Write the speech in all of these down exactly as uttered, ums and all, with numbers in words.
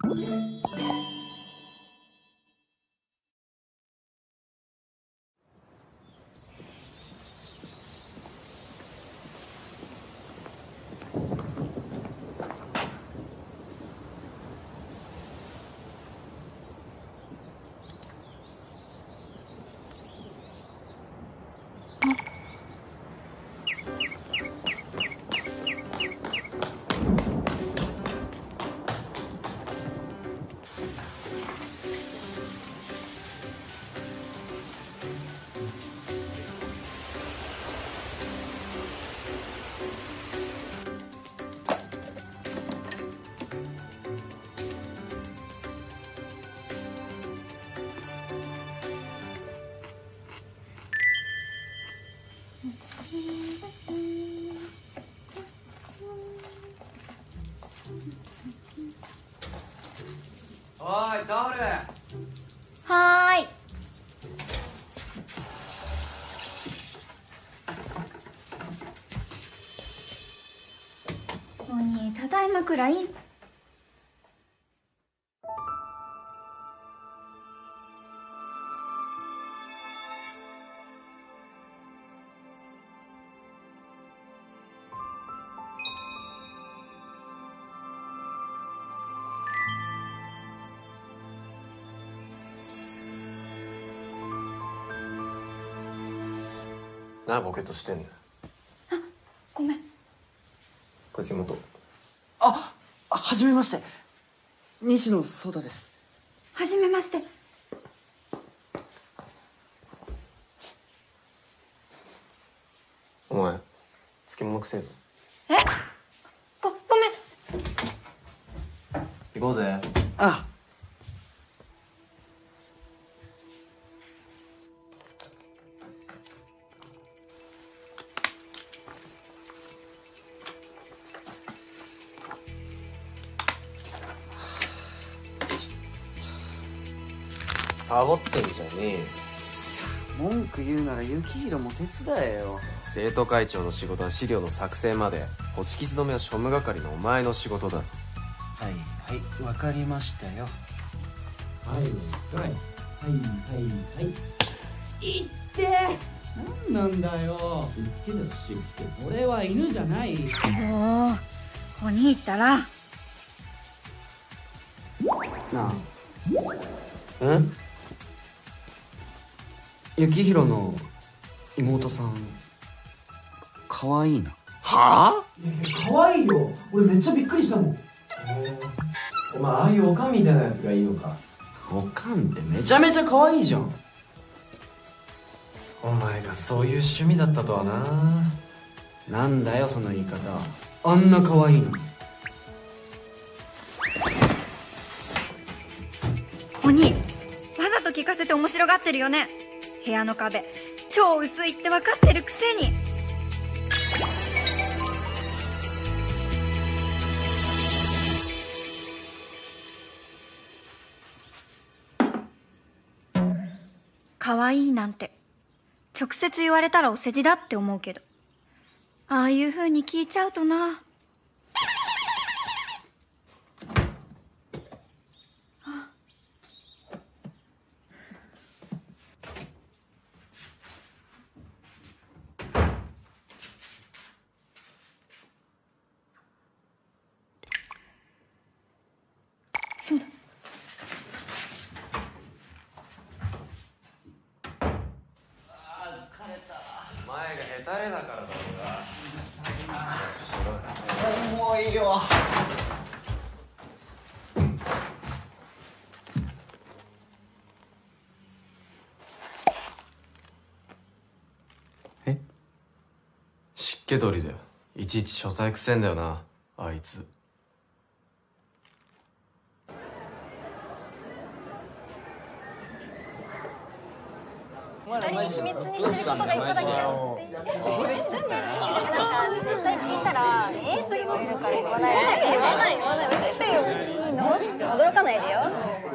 おいタオル。 はーい。お兄、ただいまくらい。 なあボケとしてんの。 あ、ごめん。 こいつ妹。 あ、はじめまして。西野壮太です。 はじめまして。 お前漬物くせえぞ。 え、ごごめん。 行こうぜ。 あ、 サボってんじゃねえよ。 文句言うなら幸宏も手伝えよ。 生徒会長の仕事は資料の作成まで、ホチキス止めは庶務係のお前の仕事だ。 はいはいわかりましたよ。 はいはいはいはいはい。いってなんなんだよ。しつけだしつけ。俺は犬じゃない。 もうお兄ったら。 なあ、 うん幸宏の妹さん可愛いな。 はあ。 可愛いよ。俺めっちゃびっくりしたもん。 お前ああいうおかんみたいなやつがいいのか。 おかんってめちゃめちゃ可愛いじゃん。 お前がそういう趣味だったとはな。 なんだよその言い方。あんな可愛いのに。 お兄、わざと聞かせて面白がってるよね。部屋の壁超薄いって分かってるくせに。可愛いなんて直接言われたらお世辞だって思うけど、ああいう風に聞いちゃうとな。そうだ。 お前がヘタレだからだろうが。 うるさいな。もういいよ。 え？湿気取りだよ。いちいち書体くせんだよなあいつ。 二人に秘密にしてることが一個だけあって。なんか絶対聞いたらえーって言われるから言わないで。言わない言わない教えてよ。いいの？驚かないでよ。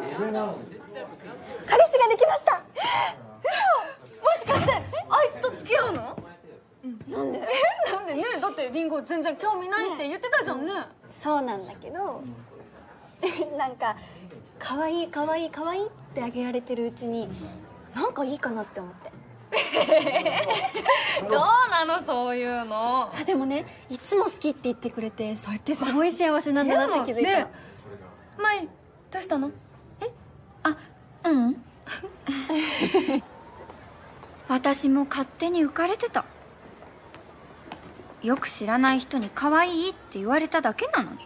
彼氏ができました。 嘘。もしかしてあいつと付き合うの？なんで？え、なんでね。だってリンゴ全然興味ないって言ってたじゃんね。 そうなんだけど、 なんか可愛い可愛い可愛いってあげられてるうちになんかいいかなって思って。 どうなのそういうの。 あでもね、いつも好きって言ってくれて、それってすごい幸せなんだなって気づいた。 ね、舞どうしたの？えあううん私も勝手に浮かれてた。よく知らない人に可愛いって言われただけなのに。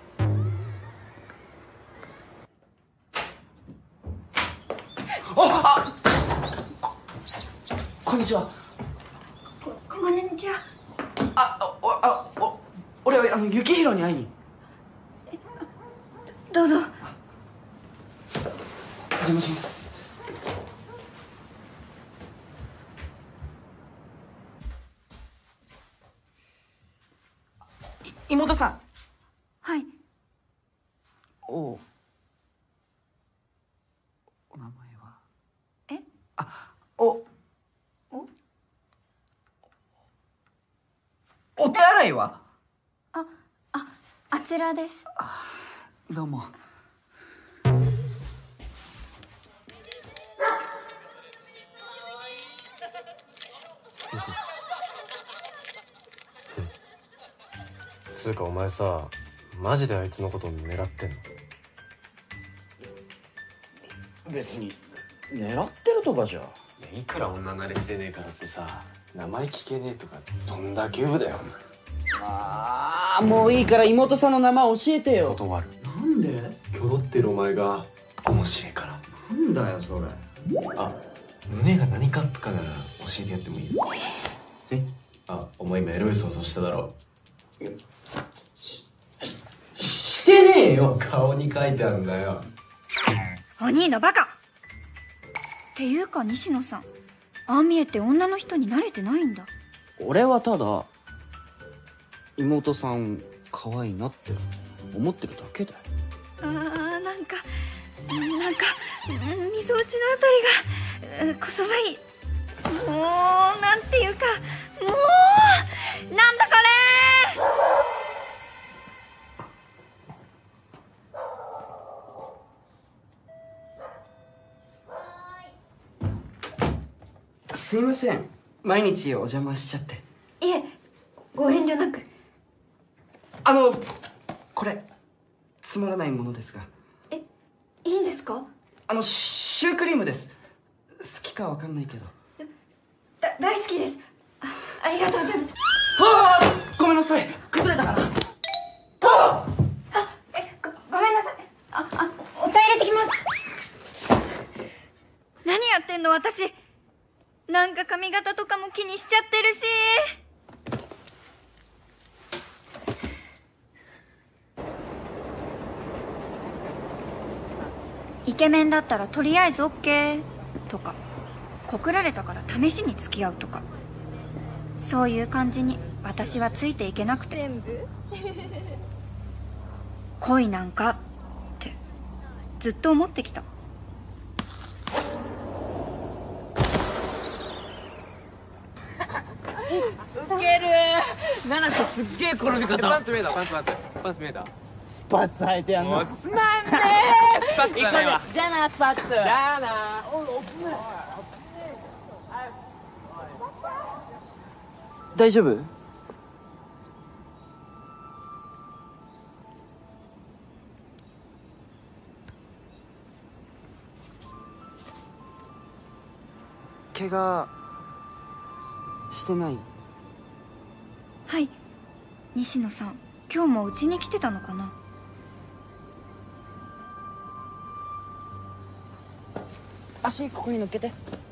ああここんにちは。 ここんにちは。 あおあお俺はあの幸宏に会いに。 どうぞ。 お邪魔します。妹さん。 はい。 おおお名前は？ えあおおお手洗いは？ あああちらです。 どうも。 つうかお前さ、マジであいつのこと狙ってんの？ 別に狙ってるとかじゃ。 いくら女慣れしてねえからってさ、名前聞けねえとかどんだけウブだよ。 ああもういいから妹さんの名前教えてよ。 断る。 なんで？ 踊ってるお前が面白いから。 なんだよそれ。 あ、胸が何カップかなら教えてやってもいいぞ。え？あ、お前今エロい想像しただろ。 してねえよ。 顔に書いてあるんだよ。 お兄のバカっていうか西野さん、ああ見えて女の人に慣れてないんだ。 俺はただ妹さん可愛いなって思ってるだけだよ。 あーなんかなんかみぞおちのあたりがこそばいい。もうなんていうか、もうなんだこれ。 すいません、毎日お邪魔しちゃって。 いえ、ご遠慮なく。 あのこれつまらないものですが。 え、いいんですか？ あのシュークリームです。好きかわかんないけど。 だ大好きです。 あ, ありがとうございます。 ああごめんなさい、崩れたかな。ああえ ご, ごめんなさい。ああお茶入れてきます。何やってんの私。なんか髪型とかも気にしちゃってるし。イケメンだったらとりあえず オーケー とか、告られたから試しに付き合うとか、そういう感じに私はついていけなくて。全部恋なんかってずっと思ってきた。 ウケるー。ナナとすっげえ転び方。 パンツ見えた、パンツパンツパンツ見えた。 スパッツ履いてやんの。 つまんねえ。スパッツじゃないわ。 じゃあなスパッツ。じゃあな。 大丈夫？怪我してない？ はい。西野さん、今日もうちに来てたのかな。 足ここに乗っけて。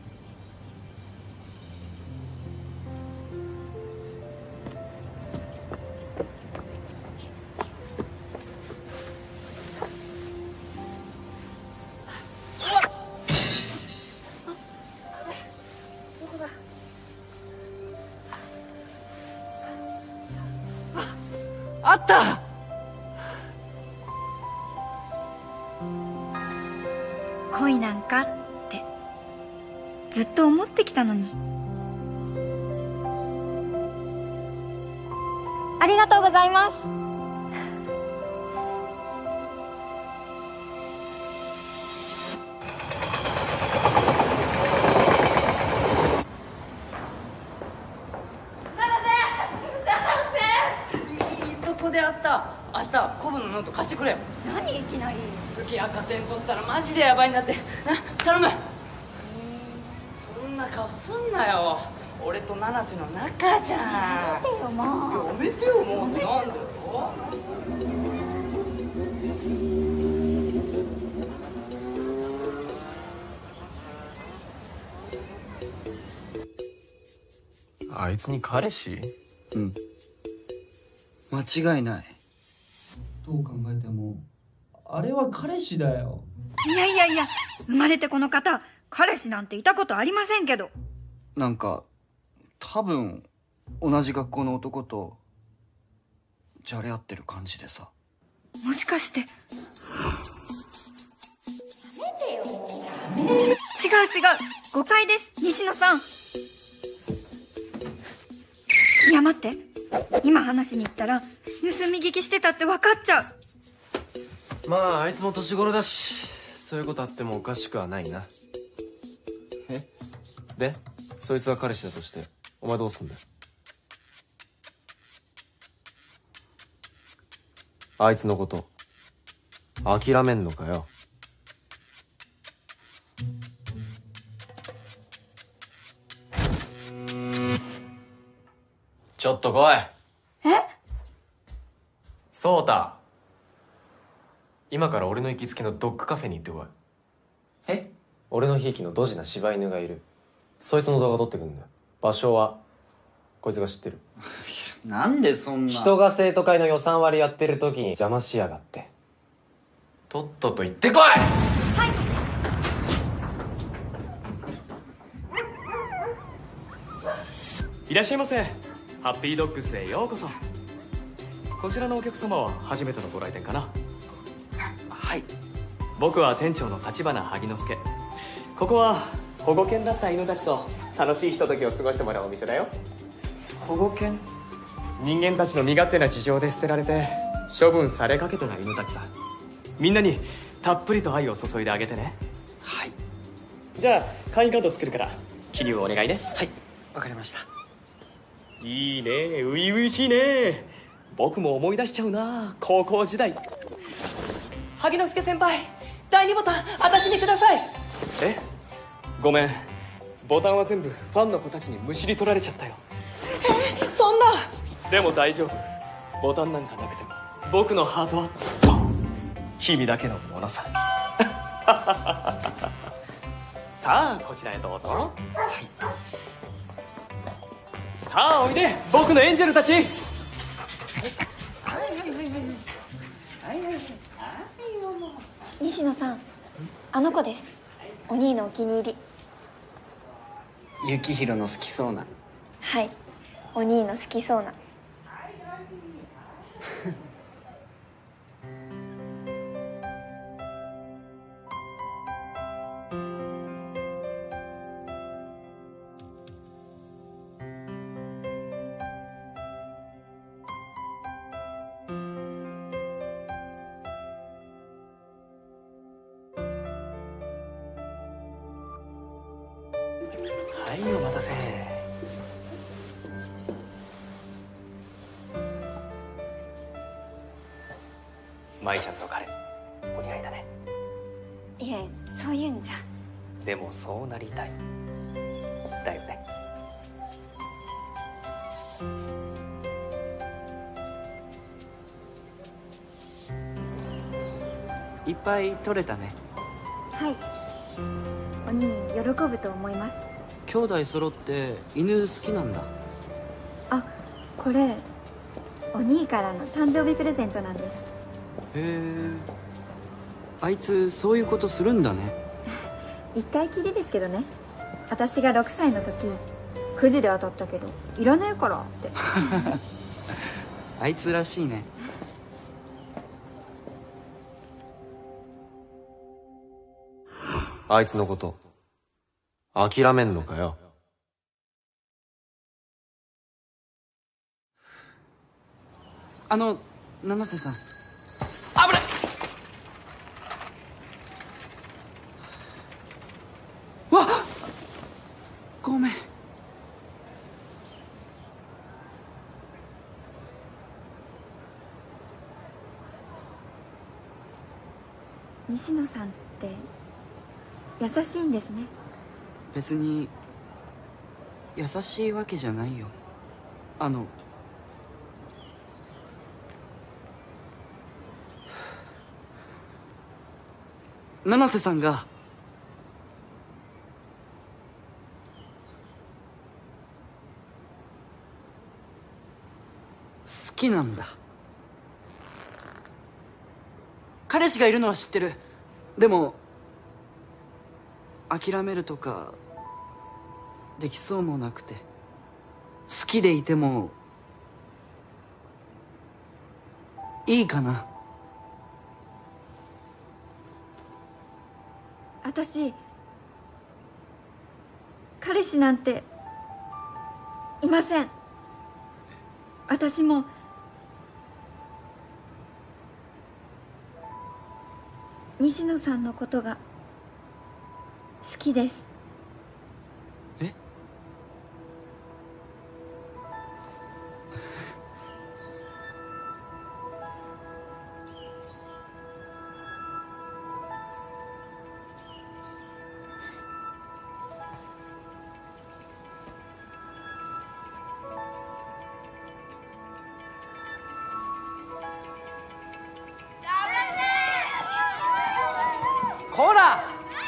あった。 恋なんかってずっと思ってきたのに。ありがとうございます。 日古文のノート貸してくれよ。 何いきなり。 次赤点取ったらマジでヤバいんだってな。頼む。そんな顔すんなよ。俺と七瀬の仲じゃん。 やめてよもう。 やめてよもう。なんでよ。 あいつに彼氏？ うん。間違いない。 どう考えてもあれは彼氏だよ。 いやいやいや、生まれてこの方彼氏なんていたことありませんけど。 なんか多分同じ学校の男とじゃれ合ってる感じでさ。 もしかして。やめてよ。違う違う、誤解です、西野さん。いや待って、今話しに行ったら盗み聞きしてたって分かっちゃう。 まああいつも年頃だし、そういうことあってもおかしくはないな。えでそいつは彼氏だとしてお前どうすんだよ。あいつのこと諦めんのかよ。ちょっと来い。 え？ そうた、今から俺の行きつけのドッグカフェに行ってこい。 え？ 俺のひいきのドジな柴犬がいる。そいつの動画撮ってくんだよ。場所はこいつが知ってる。 なんでそんな。 人が生徒会の予算割りやってる時に邪魔しやがって。とっとと行ってこい。 はい。 いらっしゃいませ。ハッピードッグスへようこそ。こちらのお客様は初めてのご来店かな。 はい。 僕は店長の立花萩之助。ここは保護犬だった犬たちと楽しいひとときを過ごしてもらうお店だよ。 保護犬？ 人間たちの身勝手な事情で捨てられて処分されかけてた犬たちさ。みんなにたっぷりと愛を注いであげてね。 はい。 じゃあ会員カード作るから記入お願いね。 はい、わかりました。 いいね、初々しいね。僕も思い出しちゃうな、高校時代。 萩之助先輩、だいにボタン私にください。 え？ごめん、ボタンは全部ファンの子たちにむしり取られちゃったよ。 え、そんな。 でも大丈夫、ボタンなんかなくても僕のハートは君だけのものさ。さあこちらへどうぞ。はい。さあおいで、僕のエンジェルたち。 西野さん、あの子です。お兄のお気に入り。 幸宏の好きそうな。 はい、お兄の好きそうな。 はい、お待たせ。舞ちゃんと彼、お似合いだね。 いえ、そういうんじゃ。 でもそうなりたいだよね。 いっぱい取れたね。 はい、お兄喜ぶと思います。 兄弟揃って犬好きなんだ。 あ、これお兄からの誕生日プレゼントなんです。 へえ、あいつそういうことするんだね。 一回きりですけどね。私がろくさいの時くじで当たったけどいらねえからってあいつらしいね。 あいつのこと諦めんのかよ。 あの七瀬さん、 危ない。 わっ、ごめん。 西野さんって優しいんですね。 別に優しいわけじゃないよ。あの七瀬さんが好きなんだ。彼氏がいるのは知ってる。でも諦めるとかできそうもなくて、好きでいてもいいかな。 私彼氏なんていません。私も西野さんのことが好きです。 え？こら！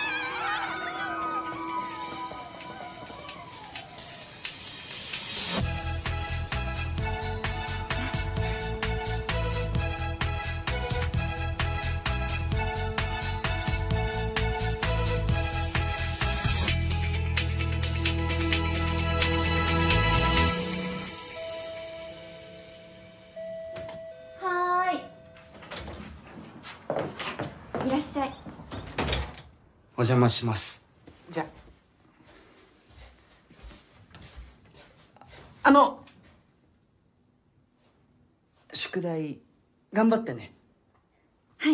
はーい、いらっしゃい。 お邪魔します。じゃあの宿題頑張ってね。 はい。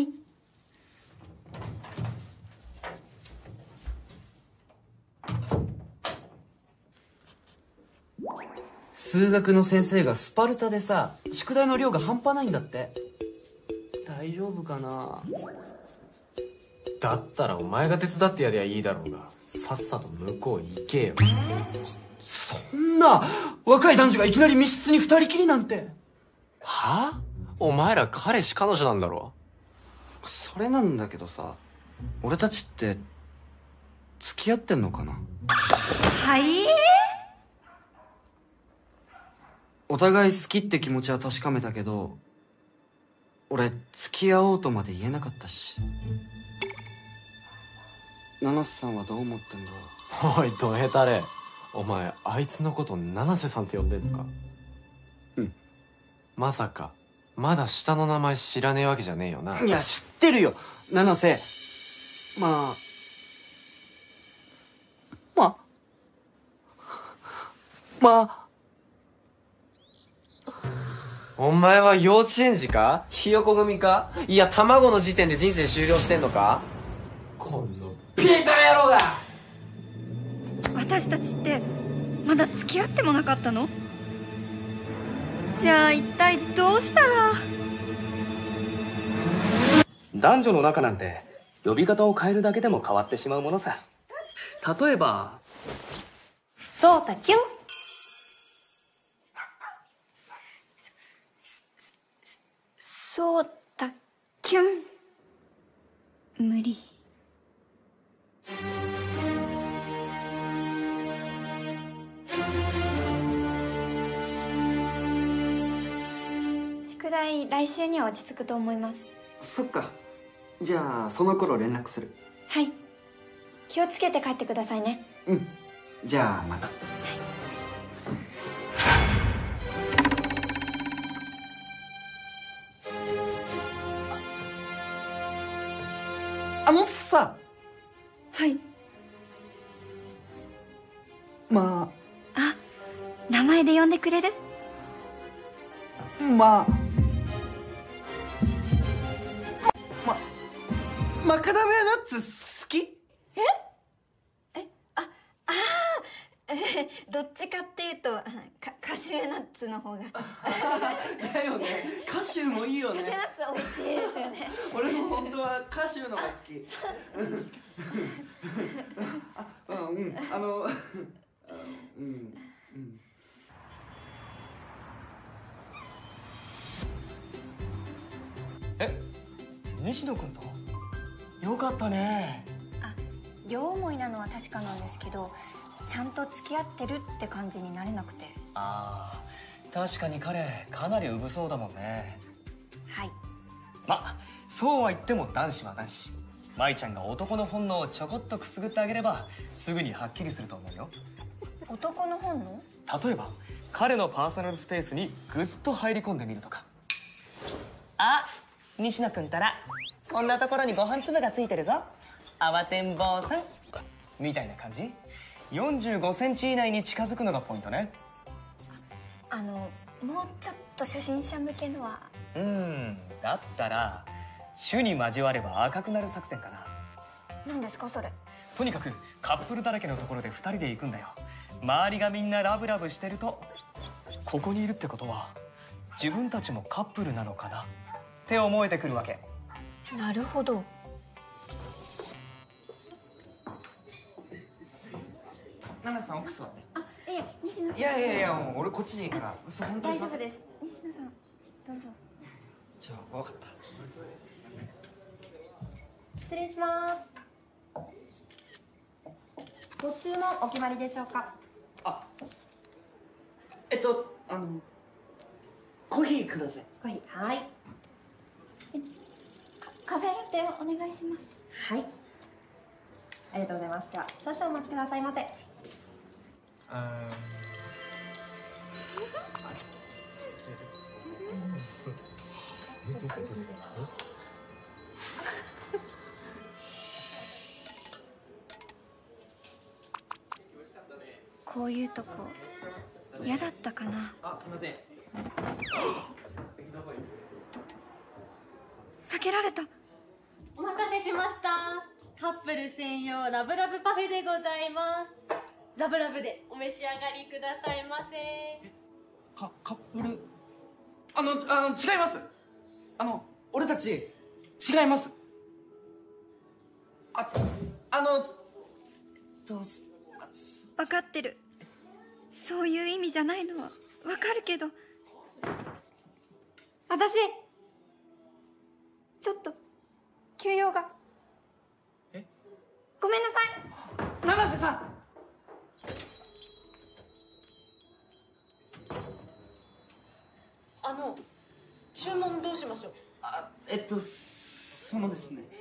数学の先生がスパルタでさ、宿題の量が半端ないんだって。大丈夫かな。 だったらお前が手伝ってやりゃいいだろうが、さっさと向こう行けよ。 そんな若い男女がいきなり密室に二人きりなんて。 はあ？お前ら彼氏彼女なんだろ？ それなんだけどさ、俺たちって付き合ってんのかな。 はい。 お互い好きって気持ちは確かめたけど、俺付き合おうとまで言えなかったし。七瀬さんはどう思ってんだろう。 おい、どへたれ。お前あいつのこと七瀬さんって呼んでんのか？ うん。 まさかまだ下の名前知らねえわけじゃねえよな。 いや知ってるよ七瀬。まあまあまあお前は幼稚園児か？ひよこ組か？いや卵の時点で人生終了してんのか？このピーター野郎が！ 私たちってまだ付き合ってもなかったの？じゃあ一体どうしたら。 男女の仲なんて呼び方を変えるだけでも変わってしまうものさ。例えばそうたきゅん。 そうだキュン。無理。 宿題来週には落ち着くと思います。 そっか。じゃあその頃連絡する。 はい。気をつけて帰ってくださいね。 うん。じゃあまた。はい。あのさ。 はい。 まあ。あ、名前で呼んでくれる？ まあ。ま、マカダミアナッツ好き？ え？え、あ、ああ、どっちかっていうとかカシューナッツの方が。 だよね。カシューもいいよね。 カシューナッツ美味しいですよよね。 俺も本当は歌手のが好き。あ、うん、あの、うん、うん。 え、西野君と？よかったね。 あ、両思いなのは確かなんですけど、ちゃんと付き合ってるって感じになれなくて。 ああ、確かに彼かなりうぶそうだもんね。 はい。 ま、そうは言っても男子は男子。舞ちゃんが男の本能をちょこっとくすぐってあげればすぐにはっきりすると思うよ。 男の本能？ 例えば彼のパーソナルスペースにぐっと入り込んでみるとか。あ、西野君ったらこんなところにご飯粒がついてるぞ、慌てん坊さんみたいな感じ。よんじゅうごセンチ以内に近づくのがポイントね。 あの、もうちょっと初心者向けのは。 うーん、だったら種に交われば赤くなる作戦かな。 何ですかそれ？ とにかくカップルだらけのところでふたりで行くんだよ。周りがみんなラブラブしてると、ここにいるってことは自分たちもカップルなのかなって思えてくるわけ。 なるほど。 七瀬さん、奥座って。 あ、いえ、西野さん。 いやいやいや、もう俺こっちでいいから。そう、本当に大丈夫です。西野さん、どうぞ。 じゃあ、分かった。 失礼します。ご注文お決まりでしょうか？ あ、えっと、あの、コーヒーください。 コーヒー、はい。 カフェラテお願いします。 はい。ありがとうございます。では、少々お待ちくださいませ。 あこういうとこ嫌だったかな。 あ、すいません。 避けられた。 お待たせしました。カップル専用ラブラブパフェでございます。ラブラブでお召し上がりくださいませ。 か、カップル、あの、あの、違います。あの、俺たち、違います。あ、あの、えっと、す分かってる。そういう意味じゃないのは分かるけど、私ちょっと休養が。 え？ ごめんなさい。 七瀬さん。 あの、注文どうしましょう？ あ、えっと、そのですね。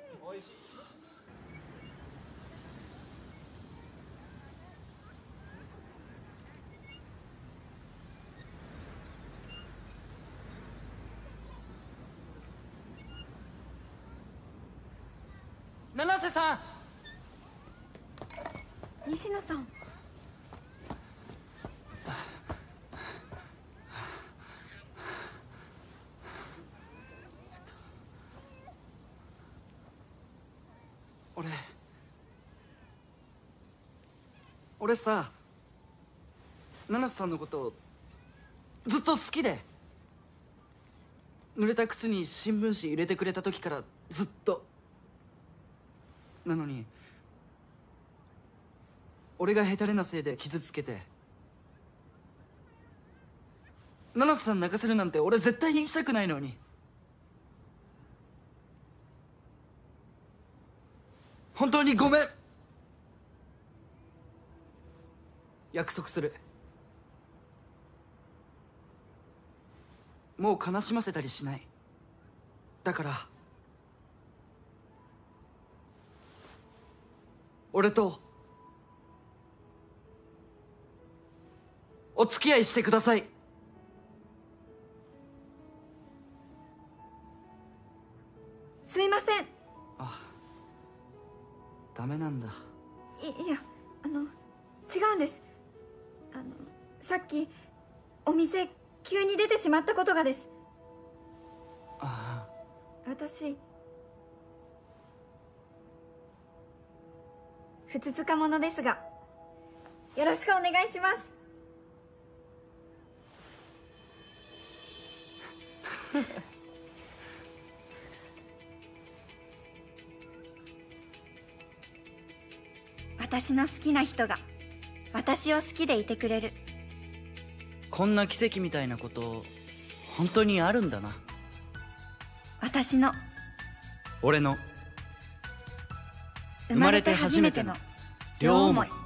七瀬さん。 西野さん。 俺俺さ、七瀬さんのことずっと好きで、濡れた靴に新聞紙入れてくれた時からずっと。なのに俺がヘタレなせいで傷つけて、七瀬さん泣かせるなんて俺絶対にしたくないのに。本当にごめん。約束する。もう悲しませたりしない。だから俺とお付き合いしてください。 すいません。 あ、ダメなんだ。 いいや、あの違うんです。あのさっきお店急に出てしまったことがです。 ああ、私ふつつか者ですがよろしくお願いします。 私の好きな人が私を好きでいてくれる。 こんな奇跡みたいなこと本当にあるんだな。 私の俺の生まれて初めての両思い。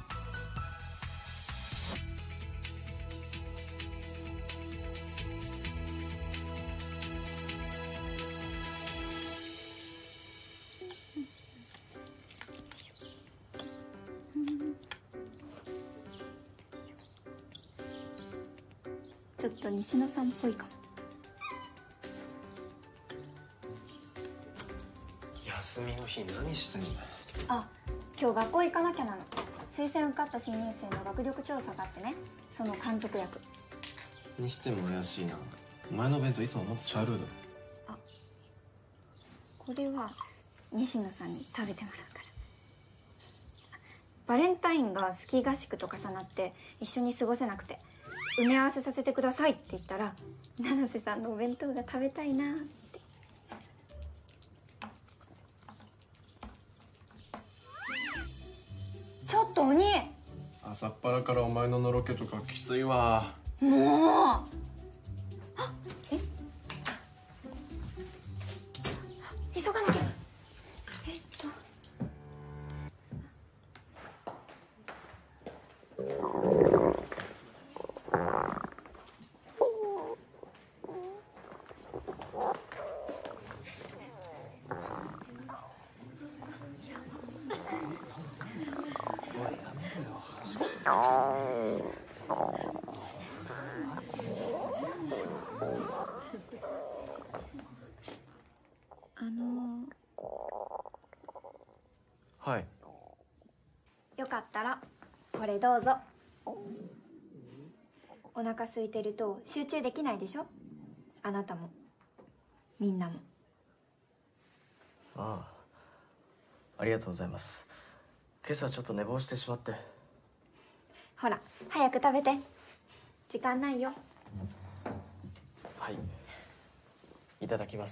ちょっと西野さんっぽいかも。 休みの日何してんだよ。 あ、今日学校行かなきゃなの。推薦受かった新入生の学力調査があってね、その監督役。 にしても怪しいな。お前の弁当いつももっと茶色いだろ。 あ、これは西野さんに食べてもらうから。バレンタインがスキー合宿と重なって一緒に過ごせなくて埋め合わせさせてくださいって言ったら、七瀬さんのお弁当が食べたいなって。ちょっとお兄、 朝っぱらからお前ののろけとかきついわ。 もう。あ、え、急がなきゃ。えっとあのはい。 よかったらこれどうぞ。お腹空いてると集中できないでしょ、あなたもみんなも。 ああ、ありがとうございます。今朝ちょっと寝坊してしまって。 ほら早く食べて、時間ないよ。 はい、いただきます。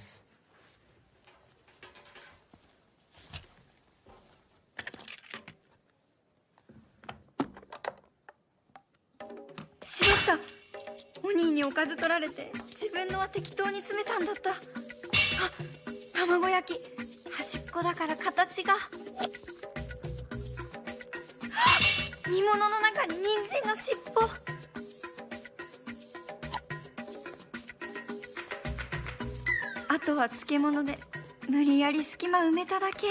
しまった、お兄におかず取られて自分のは適当に詰めたんだった。あ、卵焼き端っこだから形が。煮物の中に人参の尻尾。あとは漬物で無理やり隙間埋めただけ。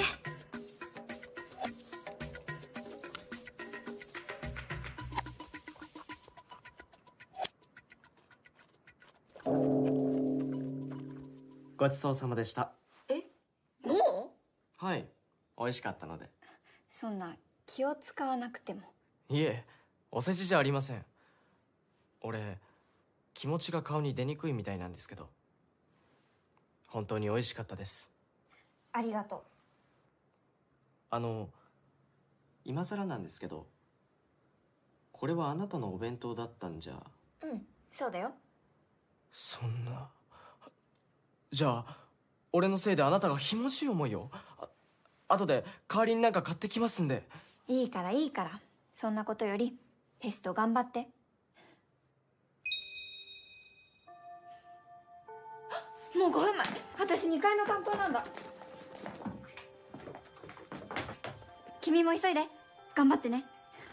ごちそうさまでした。 え、もう？ はい、美味しかったので。 そんな気を使わなくても。 いえ、お世辞じゃありません。俺、気持ちが顔に出にくいみたいなんですけど、本当に美味しかったです。 ありがとう。 あの、今更なんですけど、これはあなたのお弁当だったんじゃ。 うん、そうだよ。 そんな。じゃあ俺のせいであなたがひもじい思いを。あ後で代わりになんか買ってきますんで。 いいからいいから、そんなことよりテスト頑張って。もうごふんまえ、私にかいの担当なんだ。君も急いで頑張ってね。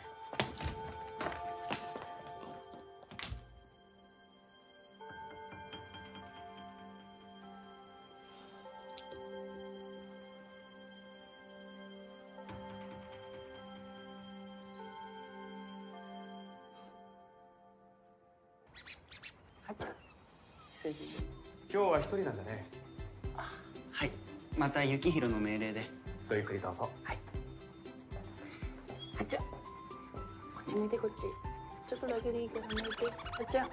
今日は一人なんだね。 はい、また幸宏の命令で。 ごゆっくりどうぞ。 はい。 あっちゃん、こっち向いて、こっちちょっとだけでいいから向いて。あっちゃん。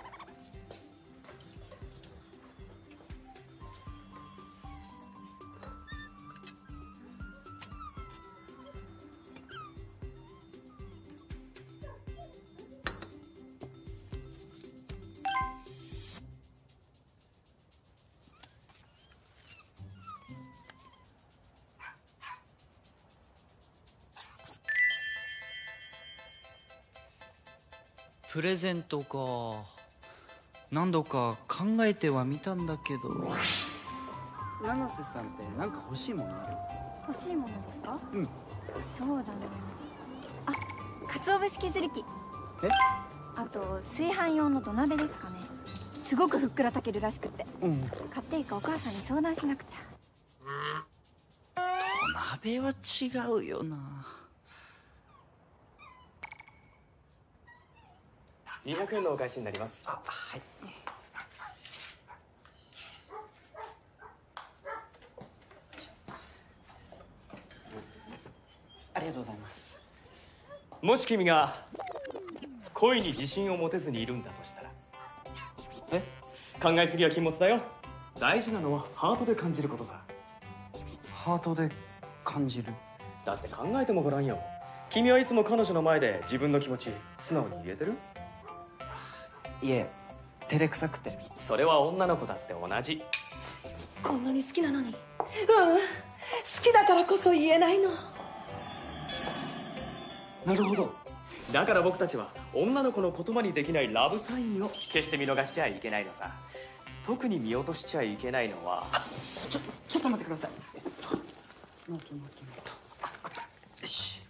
プレゼントか。何度か考えてはみたんだけど。七瀬さんって何か欲しいものある？ 欲しいものですか？ うん。 そうだなあ、鰹節削り器。 え？ あと炊飯用の土鍋ですかね。すごくふっくら炊けるらしくて、 うん。 買っていいかお母さんに相談しなくちゃ。 土鍋は違うよな。 にひゃくえんのお返しになります。 あ、はい。ありがとうございます。 もし君が恋に自信を持てずにいるんだとしたら、え考えすぎは禁物だよ。大事なのはハートで感じることさ。 ハートで感じる？ だって考えてもごらんよ。君はいつも彼女の前で自分の気持ち素直に言えてる？ いえ、照れくさくて。 それは女の子だって同じ。 こんなに好きなのに、うん、好きだからこそ言えないの。 なるほど。だから僕たちは女の子の言葉にできないラブサインを決して見逃しちゃいけないのさ。特に見落としちゃいけないのは、 ちょちょっと待ってください。ノートノートノート。あ、これ。よし。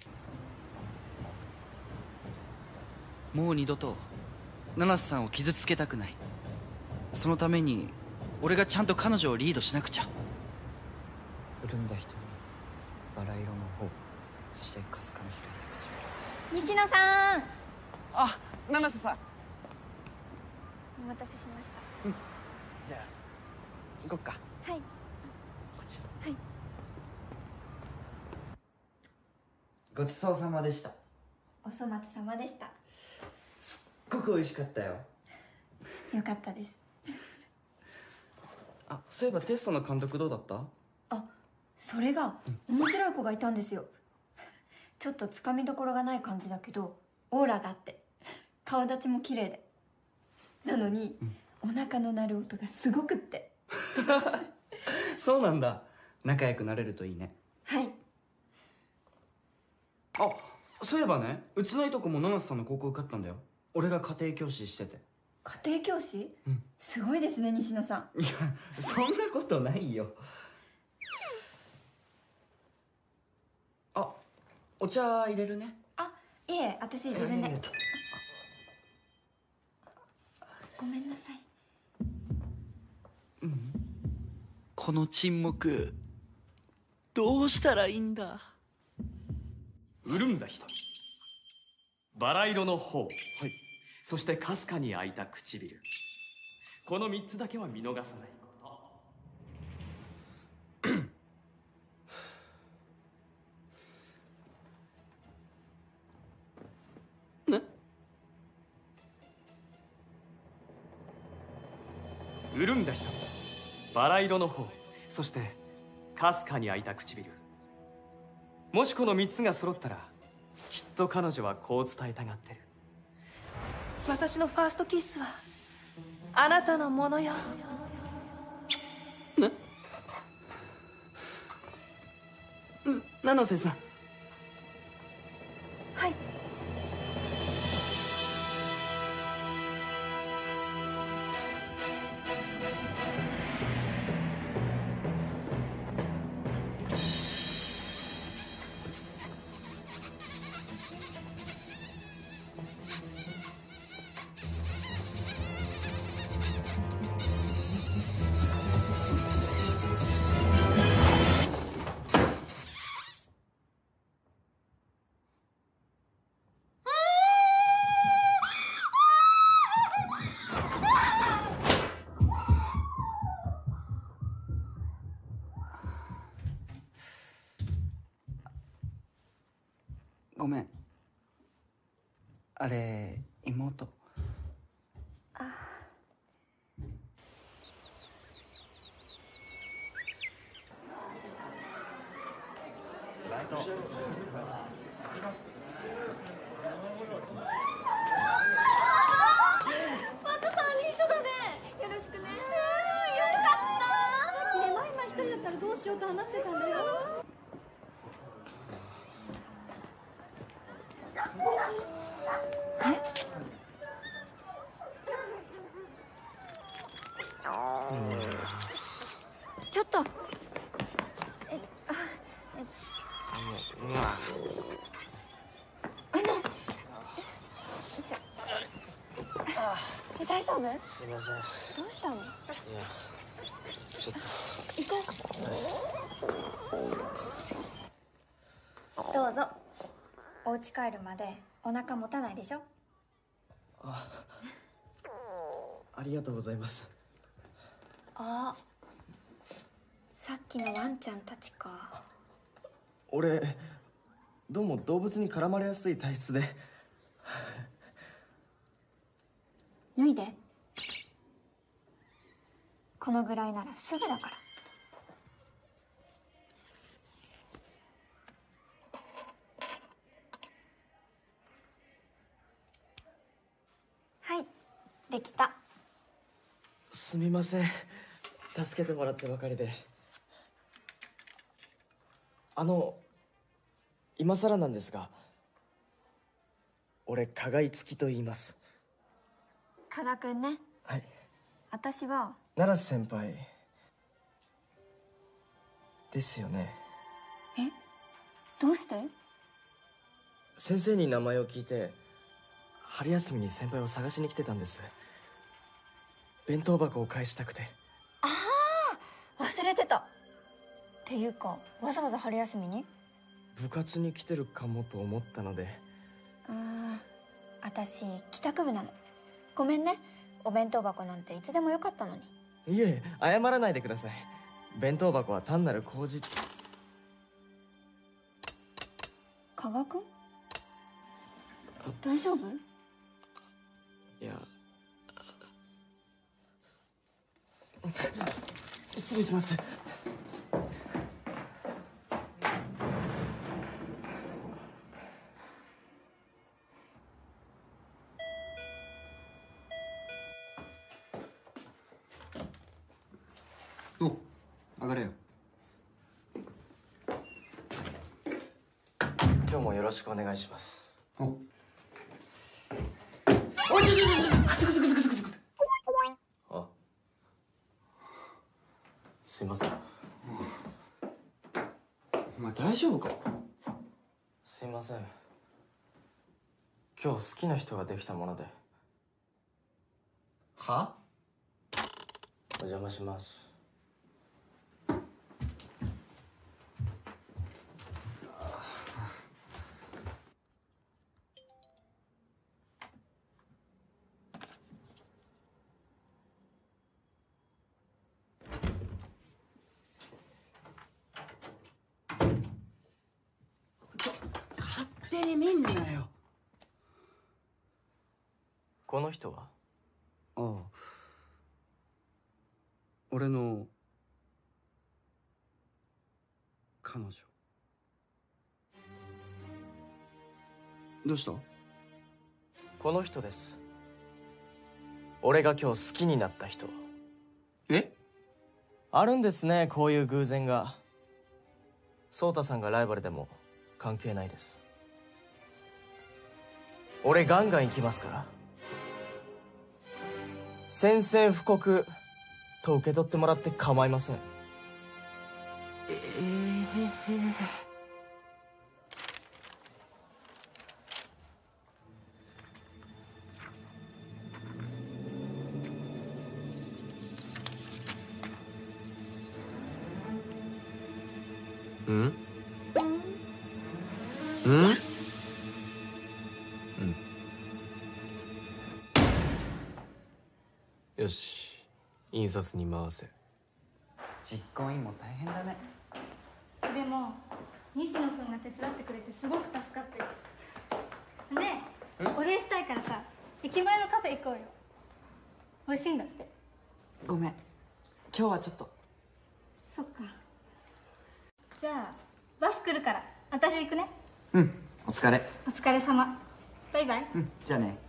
もう二度と七瀬さんを傷つけたくない。そのために俺がちゃんと彼女をリードしなくちゃ。潤んだ瞳、バラ色の方、そしてかすかに開いた唇。 西野さん。 あ、七瀬さん。 お待たせしました。 うん。じゃあ行こっか。 はい。 こっち。 はい。 ごちそうさまでした。 お粗末様でした。 すっごく美味しかったよ。 よかったです。 あ、そういえばテストの監督どうだった？ あ、それが面白い子がいたんですよ。ちょっとつかみどころがない感じだけどオーラがあって顔立ちも綺麗で、なのに、うん、お腹の鳴る音がすごくってそうなんだ。仲良くなれるといいね。 はい。 あ、そういえばね、うちのいとこも七瀬さんの高校受かったんだよ。俺が家庭教師してて。 家庭教師？ うん。 すごいですね、西野さん。 いや、そんなことないよ。あ、お茶入れるね。 あ、いえ、私自分で。ごめんなさい。 うん。この沈黙、どうしたらいいんだ。 潤んだ瞳、バラ色の頬、はい、そしてかすかに開いた唇。この三つだけは見逃さないことね。 潤んだ瞳、バラ色の頬、そしてかすかに開いた唇。もしこの三つが揃ったら、きっと彼女はこう伝えたがってる。 私のファーストキスはあなたのものよ。 ね。七瀬さん。 はい。 ごめん。あれ、妹。 あ。 ライト。 また三人一緒だね。よろしくね。よかった。 ね、マイマイ一人だったらどうしようと話してたんだよ。 え、 ちょっとえあえあのえ大丈夫？ すいません。 どうしたの？いやちょっと行こう。どうぞ。お家帰るまでお腹持たないでしょ？ あありがとうございます。 あ、さっきのワンちゃんたちか。 俺どうも動物に絡まれやすい体質で。 脱いで。このぐらいならすぐだから。はい、できた。 すみません、助けてもらってばかりで。あの今さらなんですが、俺加賀樹と言います。 加賀くんね。 はい。 私は七瀬先輩ですよね。 え、どうして？ 先生に名前を聞いて春休みに先輩を探しに来てたんです。弁当箱を返したくて。 ああ、忘れてた。っていうか、わざわざ春休みに？ 部活に来てるかもと思ったので。 ああ、私帰宅部なの。ごめんね。お弁当箱なんていつでもよかったのに。 いえ、謝らないでください。弁当箱は単なる工事。 加賀くん？大丈夫？ いや失礼します。 お、上がれよ。 今日もよろしくお願いします。 お。 おい、ちょちょちょ、くつくつくつくつくつくつ。あ、すいません。 お前大丈夫か？ すいません。今日好きな人ができたもので。 は？ お邪魔します。 勝手に見んなよ。 この人は？ ああ、俺の彼女。どうした？ この人です。俺が今日好きになった人。 え？ あるんですね、こういう偶然が。颯太さんがライバルでも関係ないです。俺ガンガン行きますから。宣戦布告と受け取ってもらって構いません。 ええ。 うん？うん？うん。よし、印刷に回せ。 実行委員も大変だね。 でも西野君が手伝ってくれてすごく助かってる。ねえ、お礼したいからさ、駅前のカフェ行こうよ。美味しいんだって。 ごめん、今日はちょっと。 そっか。じゃあバス来るから私行くね。 うん、お疲れ。 お疲れ様。バイバイ。 うん、じゃあね。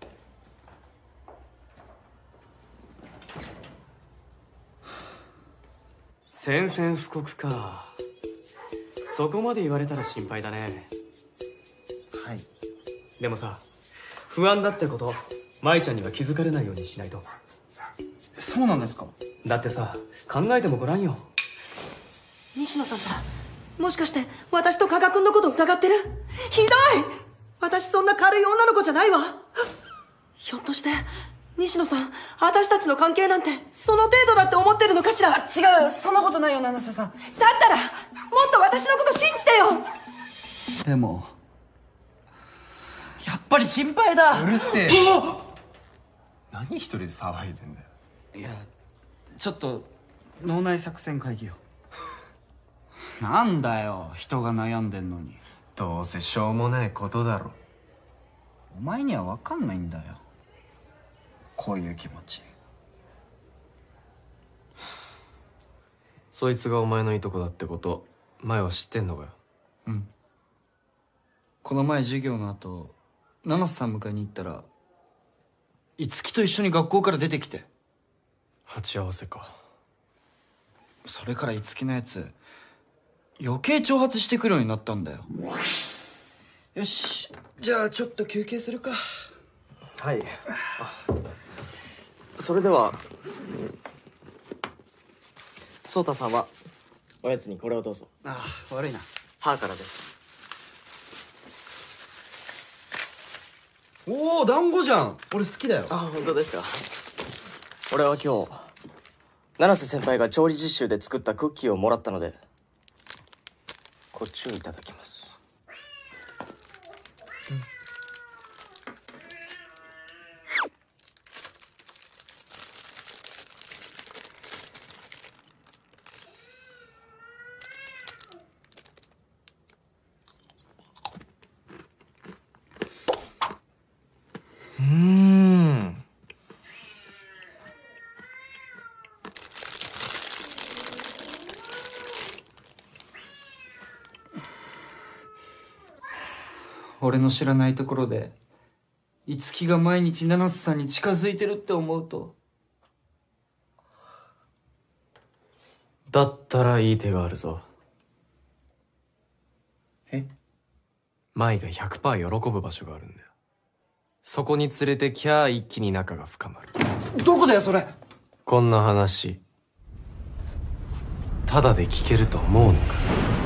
宣戦布告か。そこまで言われたら心配だね。 はい。 でもさ、不安だってこと舞ちゃんには気づかれないようにしないと。 そうなんですか？ だってさ、考えてもごらんよ。 西野さんさ、もしかして私と加賀君のこと疑ってる？ひどい！私そんな軽い女の子じゃないわ。ひょっとして西野さん、私たちの関係なんてその程度だって思ってるのかしら？ 違う、そんなことないよ七瀬さん。 だったらもっと私のこと信じてよ。 でもやっぱり心配だ。 うるせえ。何一人で騒いでんだよ。 いや、ちょっと脳内作戦会議を。なんだよ、人が悩んでんのに。 どうせしょうもないことだろ。 お前には分かんないんだよ、こういう気持ち。 そいつがお前のいとこだってこと前は知ってんのかよ。 うん。この前授業の後七瀬さん迎えに行ったら樹と一緒に学校から出てきて。 鉢合わせか。 それから樹のやつ余計挑発してくるようになったんだよ。よし、じゃあちょっと休憩するか。 はい。それでは颯太さんはおやつにこれをどうぞ。 ああ、悪いな。 母からです。 おお、団子じゃん。俺好きだよ。 あ、本当ですか。俺は今日七瀬先輩が調理実習で作ったクッキーをもらったのでこっちをいただきます。 うーん。 俺の知らないところで樹が毎日七瀬さんに近づいてるって思うと。 だったらいい手があるぞ。 え？ 舞が ひゃくパーセント 喜ぶ場所があるんだよ。そこに連れてきゃ一気に仲が深まる。 どこだよそれ。 こんな話ただで聞けると思うのか。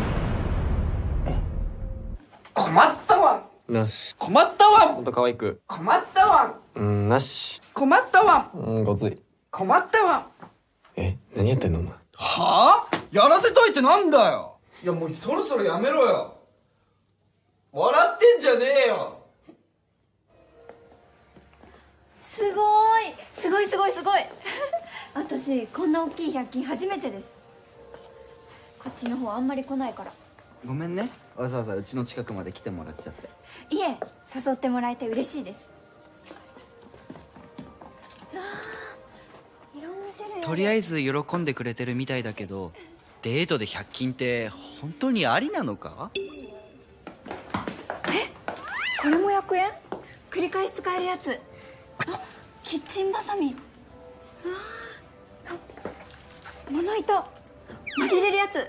困ったわ。 なし。 困ったわ。 もっと可愛く。 困ったわ。 うんなし。 困ったわ。 うんごつい。 困ったわ。 え何やってんのお前。 はあ？やらせといてなんだよ。いやもうそろそろやめろよ。笑ってんじゃねえよ。 すごいすごいすごいすごい私こんな大きいひゃく均初めてです。こっちの方あんまり来ないから。 ごめんね、わざわざうちの近くまで来てもらっちゃって。 いえ、誘ってもらえて嬉しいです。あー、いろんな種類ある。 とりあえず喜んでくれてるみたいだけど、デートでひゃく均って本当にありなのか？ え、これもひゃくえん？繰り返し使えるやつ。あ、キッチンバサミ。うわー、まな板曲げれるやつうわ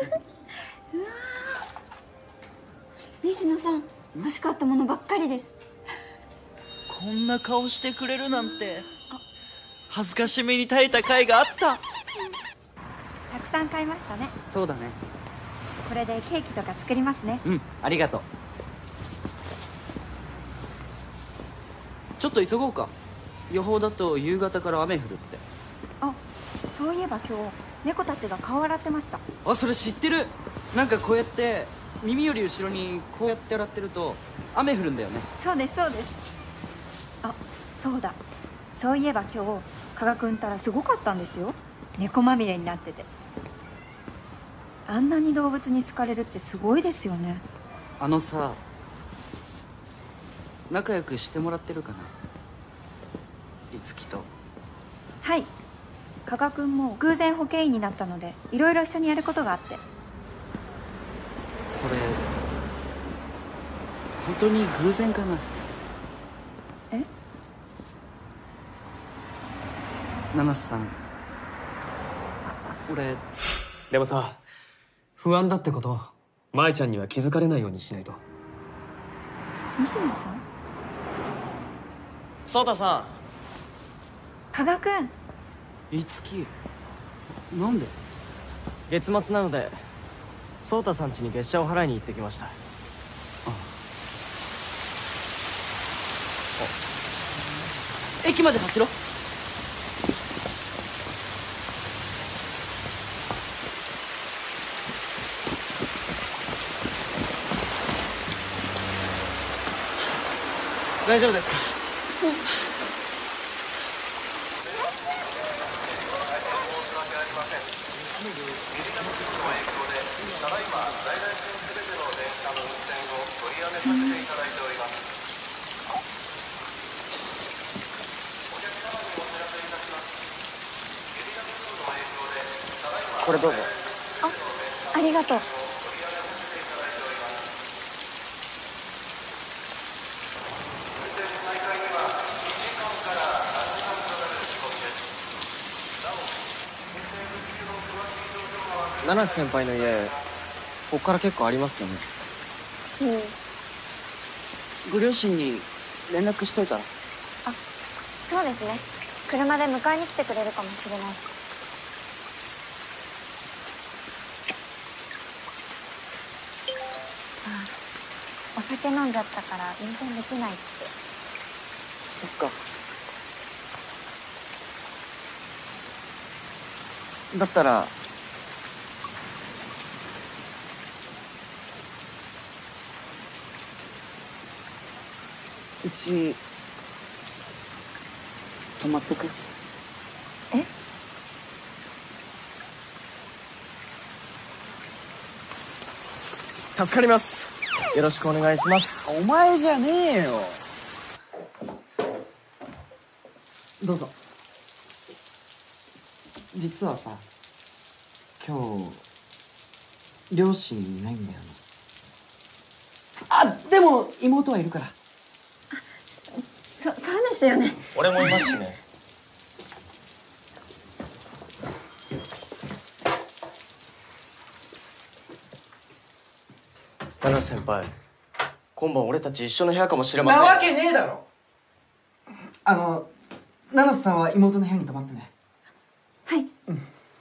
ー、西野さん欲しかったものばっかりです。 こんな顔してくれるなんて。恥ずかしめに耐えた甲斐があった。 たくさん買いましたね。 そうだね。 これでケーキとか作りますね。 うん、ありがとう。ちょっと急ごうか。予報だと夕方から雨降るって。 あ、そういえば今日猫たちが顔洗ってました。 あ、それ知ってる。なんかこうやって耳より後ろにこうやって洗ってると雨降るんだよね。 そうですそうです。あ、そうだ、そういえば今日加賀くんたらすごかったんですよ。猫まみれになってて。あんなに動物に好かれるってすごいですよね。 あのさ、仲良くしてもらってるかな、樹と。 はい、加賀くんも偶然保健医になったのでいろいろ一緒にやることがあって。 それ本当に偶然かな。 え？ 七瀬さん、俺。 でもさ、不安だってこと舞ちゃんには気づかれないようにしないと。 西野さん？ 颯太さん。 加賀くん、 五木、なんで？ 月末なので颯太さん家に月謝を払いに行ってきました。 駅まで走ろう。 大丈夫ですか？ うん。 これどうぞ。 あ、ありがとう。 七瀬先輩の家、ここから結構ありますよね。 うん。 ご両親に連絡しといたら。 あ、そうですね。車で迎えに来てくれるかもしれないし。あ、お酒飲んじゃったから運転できないって。 そっか。だったらうち泊まってく？ え？ 助かります。よろしくお願いします。 お前じゃねえよ。どうぞ。実はさ、今日両親いないんだよね。あ、でも妹はいるから。 そ、そうですよね。 俺もいますしね。七瀬先輩、今晩俺たち一緒の部屋かもしれません。 なわけねえだろ。あの、七瀬さんは妹の部屋に泊まってね。 はい。 うん。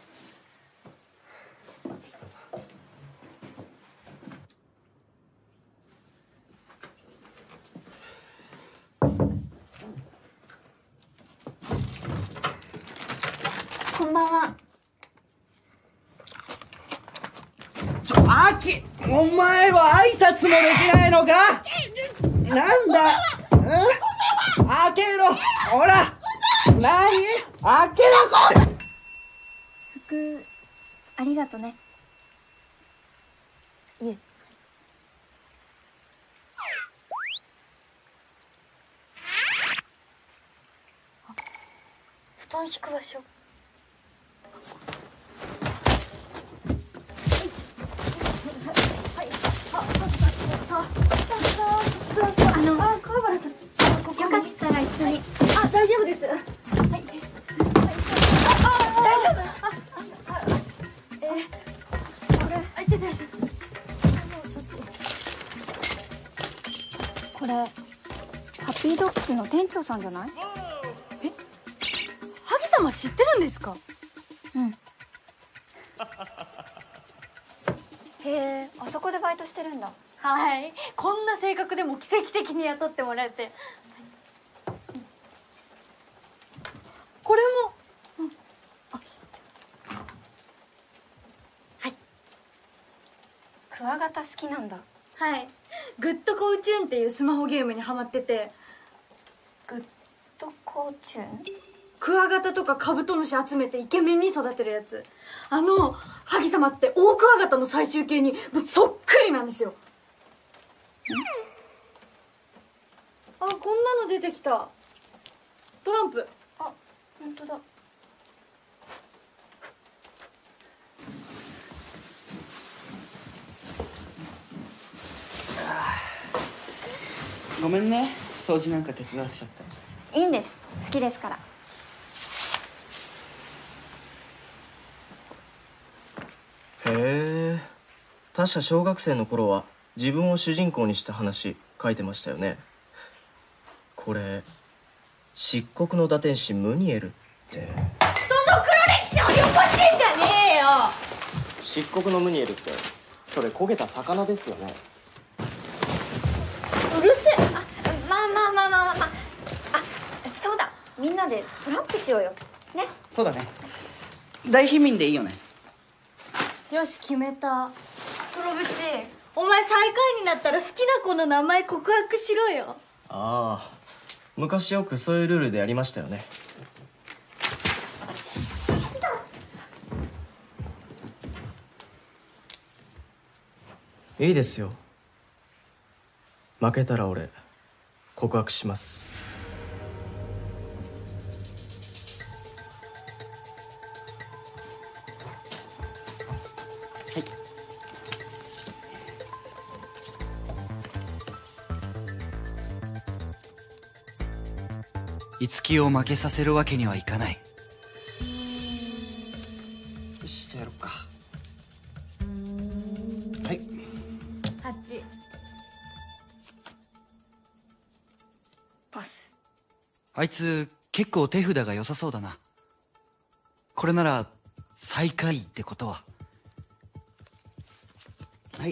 こんばんは。 ちょ、アキ、お前は挨拶もできないのか？なんだ？うん？開けろ！ほら！何？開けろこれ！ 服、ありがとね。いえ。あ、布団引く場所。あの、あ、川原さん、よかったら一緒に。あ、大丈夫です。はい。あ、あ、大丈夫。あ、あ、あ、えー、これ、あ、いてて。これ、ハッピードッグスの店長さんじゃない？ え？萩様知ってるんですか？ うん。へえ、あそこでバイトしてるんだ。 はい、こんな性格でも奇跡的に雇ってもらえて。これも、うん、あ、知ってる。はい。 クワガタ好きなんだ。 はい、グッドコウチューンっていうスマホゲームにハマってて。 グッドコウチューン？ クワガタとかカブトムシ集めてイケメンに育てるやつ。あの萩様ってオオクワガタの最終形にもうそっくりなんですよ。あ、こんなの出てきた。トランプ。 あ、本当だ。 ごめんね、掃除なんか手伝わせちゃって。 いいんです、好きですから。 へえ、確か小学生の頃は自分を主人公にした話書いてましたよね。これ漆黒の打天使ムニエルって。 殿！ 歴史をよこしてんじゃねえよ。 漆黒のムニエルってそれ焦げた魚ですよね。 うるせえ。あ、まあまあまあまあまあまあ。あ、そうだ、みんなでトランプしようよね。 そうだね。大貧民でいいよね。 よし、決めた。黒渕、お前最下位になったら好きな子の名前告白しろよ。 ああ、昔よくそういうルールでやりましたよね。いいですよ。負けたら俺告白します。 はい。五木を負けさせるわけにはいかない。 よし、じゃあやろっか。はい。 はち。 パス。 あいつ結構手札が良さそうだな。これなら最下位ってことは。 はい。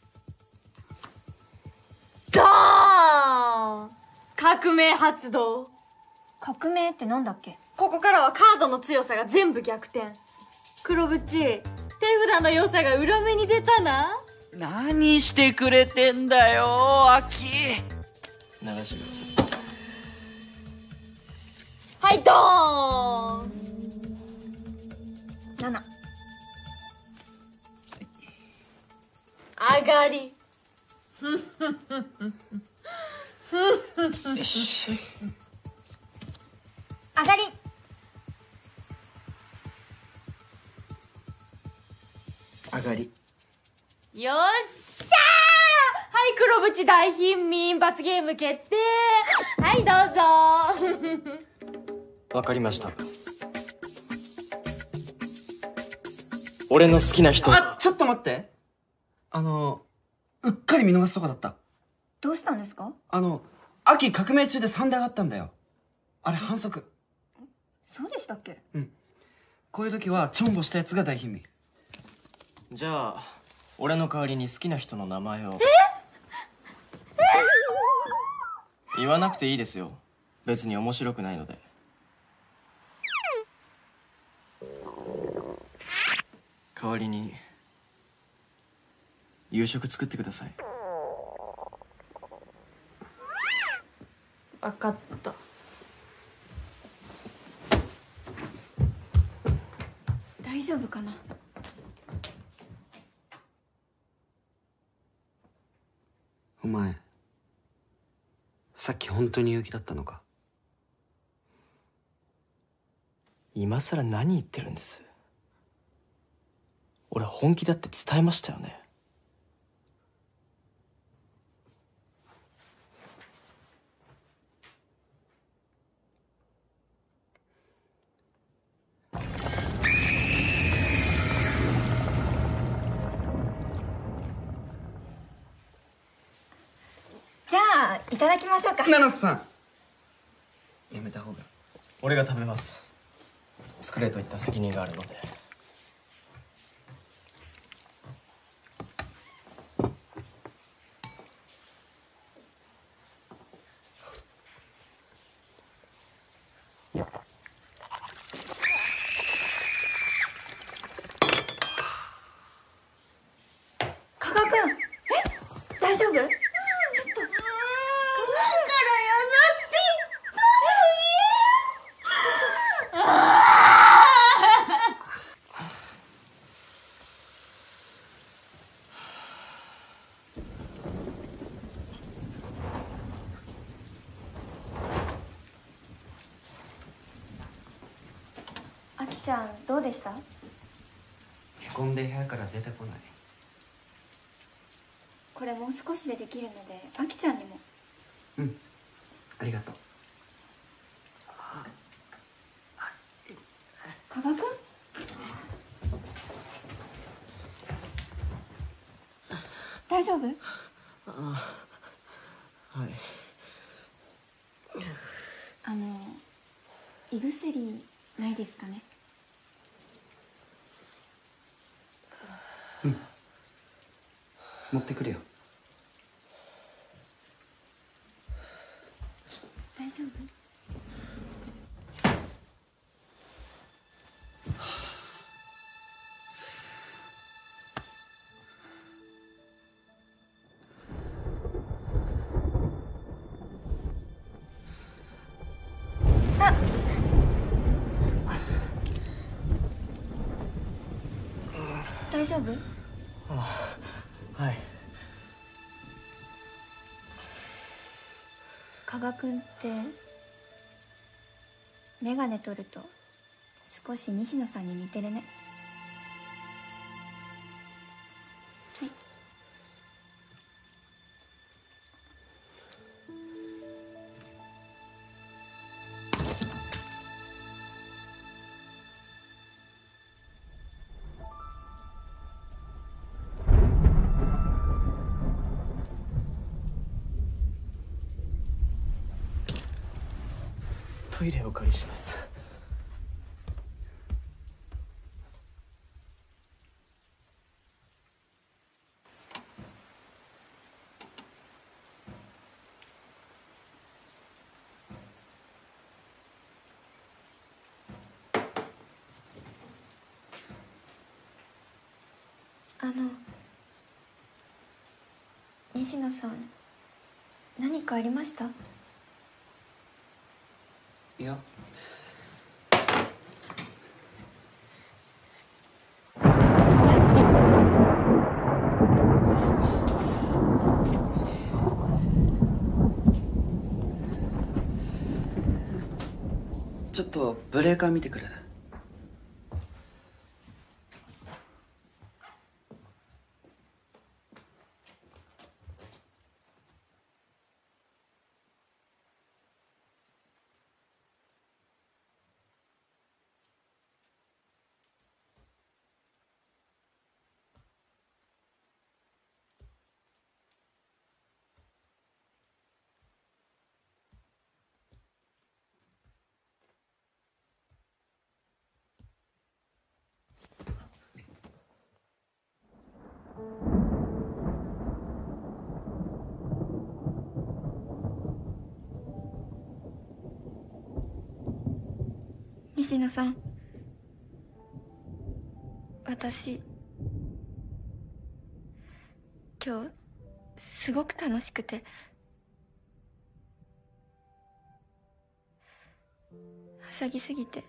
ドーン！革命発動。 革命ってなんだっけ？ ここからはカードの強さが全部逆転。黒渕、手札の良さが裏目に出たな。 何してくれてんだよ、アキ。 流してください。 はい、ドーン。 なな。 上がり。 よし。 上がり。 上がり。 よっしゃー。はい黒渕大貧民罰ゲーム決定。はいどうぞ。 わかりました。俺の好きな人。 あ、ちょっと待って。あのうっかり見逃すとこだった。 どうしたんですか？ あの秋革命中でさんで上がったんだよ。あれ反則。 そうでしたっけ？ うん。こういう時はチョンボしたやつが大貧民。 じゃあ俺の代わりに好きな人の名前を。え言わなくていいですよ。別に面白くないので。代わりに夕食作ってください。 分かった。 大丈夫かな？ お前さっき本当に勇気だったのか？ 今さら何言ってるんです？俺本気だって伝えましたよね。 じゃあいただきましょうか。 七瀬さんやめた方が。 俺が食べます。作れと言った責任があるので。 加賀君、え、大丈夫？ちょっと。だからやだって言ったのに。あきちゃんどうでした？ へこんで部屋から出てこない。 これもう少しでできるのであきちゃんにも。 うんありがとう。 加賀君？大丈夫？ ああはい。 あの胃薬ないですかね？ うん持ってくるよ。 大丈夫？あっ大丈夫？ ああはい。 加賀君って眼鏡取ると少し西野さんに似てるね。はい。 トイレをお借りします。 あの西野さん何かありました？ いや。ちょっとブレーカー見てくる。 西野さん、私今日すごく楽しくて、はしゃぎすぎて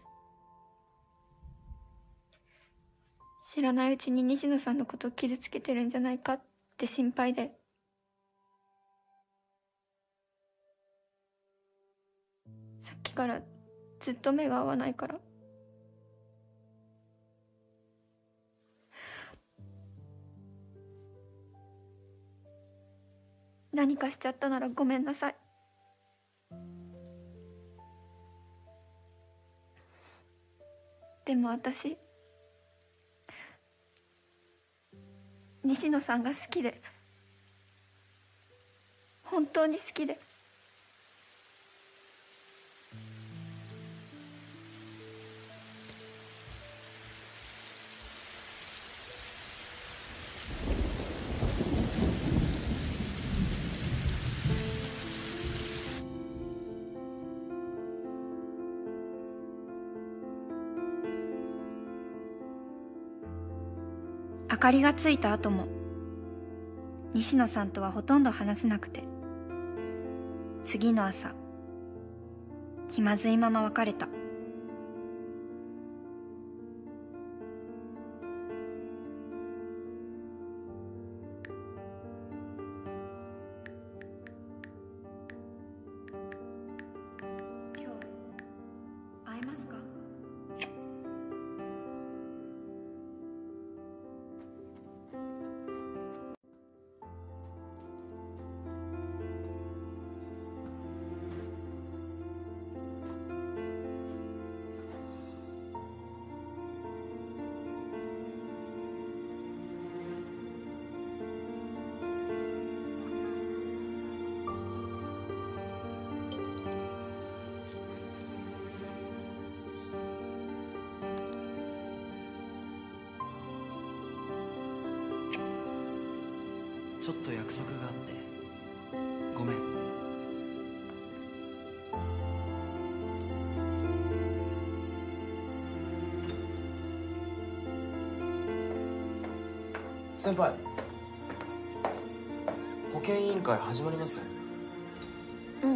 知らないうちに西野さんのことを傷つけてるんじゃないかって心配で。さっきからずっと目が合わないから。何かしちゃったならごめんなさい。でも私西野さんが好きで、本当に好きで。明かりがついた後も西野さんとはほとんど話せなくて、次の朝気まずいまま別れた。今日会えますか？ ちょっと約束があってごめん。 先輩、保健委員会始まりますよ。 うん。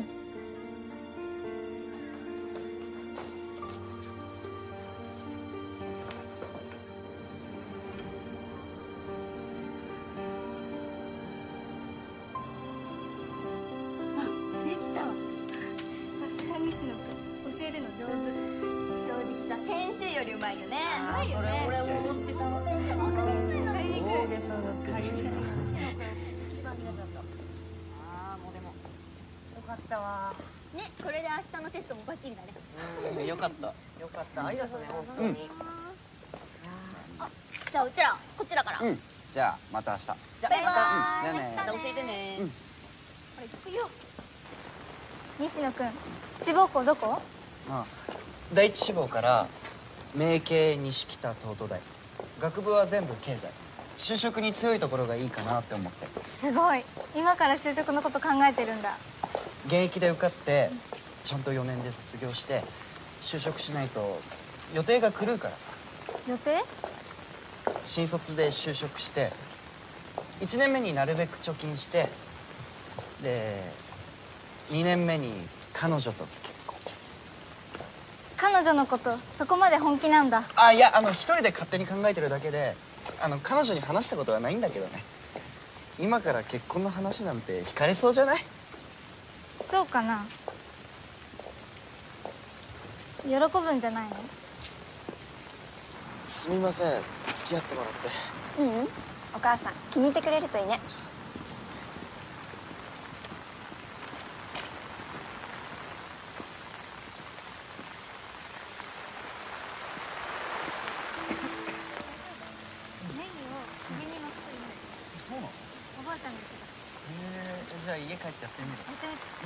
あ、できた。さすが西野君、教えるの上手。正直さ、先生よりうまいよね。うまいよね。それ俺も思ってたわ。先生わかりにくいの。借りにくい。大げさだってね。一番苦手だった。 ああもうでもよかったわね、これで明日のテストもバッチリだね。 うんよかったよかったありがとうね本当に、うん、 あ、じゃあうちらこっちだから。 うん、じゃあまた明日。じゃバイバイ。 じゃあね。 また教えてね。 うん。 これ行くよ。西野くん、志望校どこ？ ああ、第一志望から明経西北東都大、学部は全部経済。就職に強いところがいいかなって思って。 すごい、今から就職のこと考えてるんだ。 現役で受かってちゃんとよねんで卒業して就職しないと予定が狂うからさ。 予定？ 新卒で就職していちねんめになるべく貯金してでにねんめに彼女と結婚。 彼女のことそこまで本気なんだ。 あ、いや、あの一人で勝手に考えてるだけで、あの彼女に話したことはないんだけどね。今から結婚の話なんて惹かれそうじゃない？ そうかな。喜ぶんじゃないの？ すみません、付き合ってもらって。 ううん、お母さん気に入ってくれるといいね。 そうなの？ おばあちゃんが言ってた。 へえ、じゃあ家帰ってやってみる。 やってみて。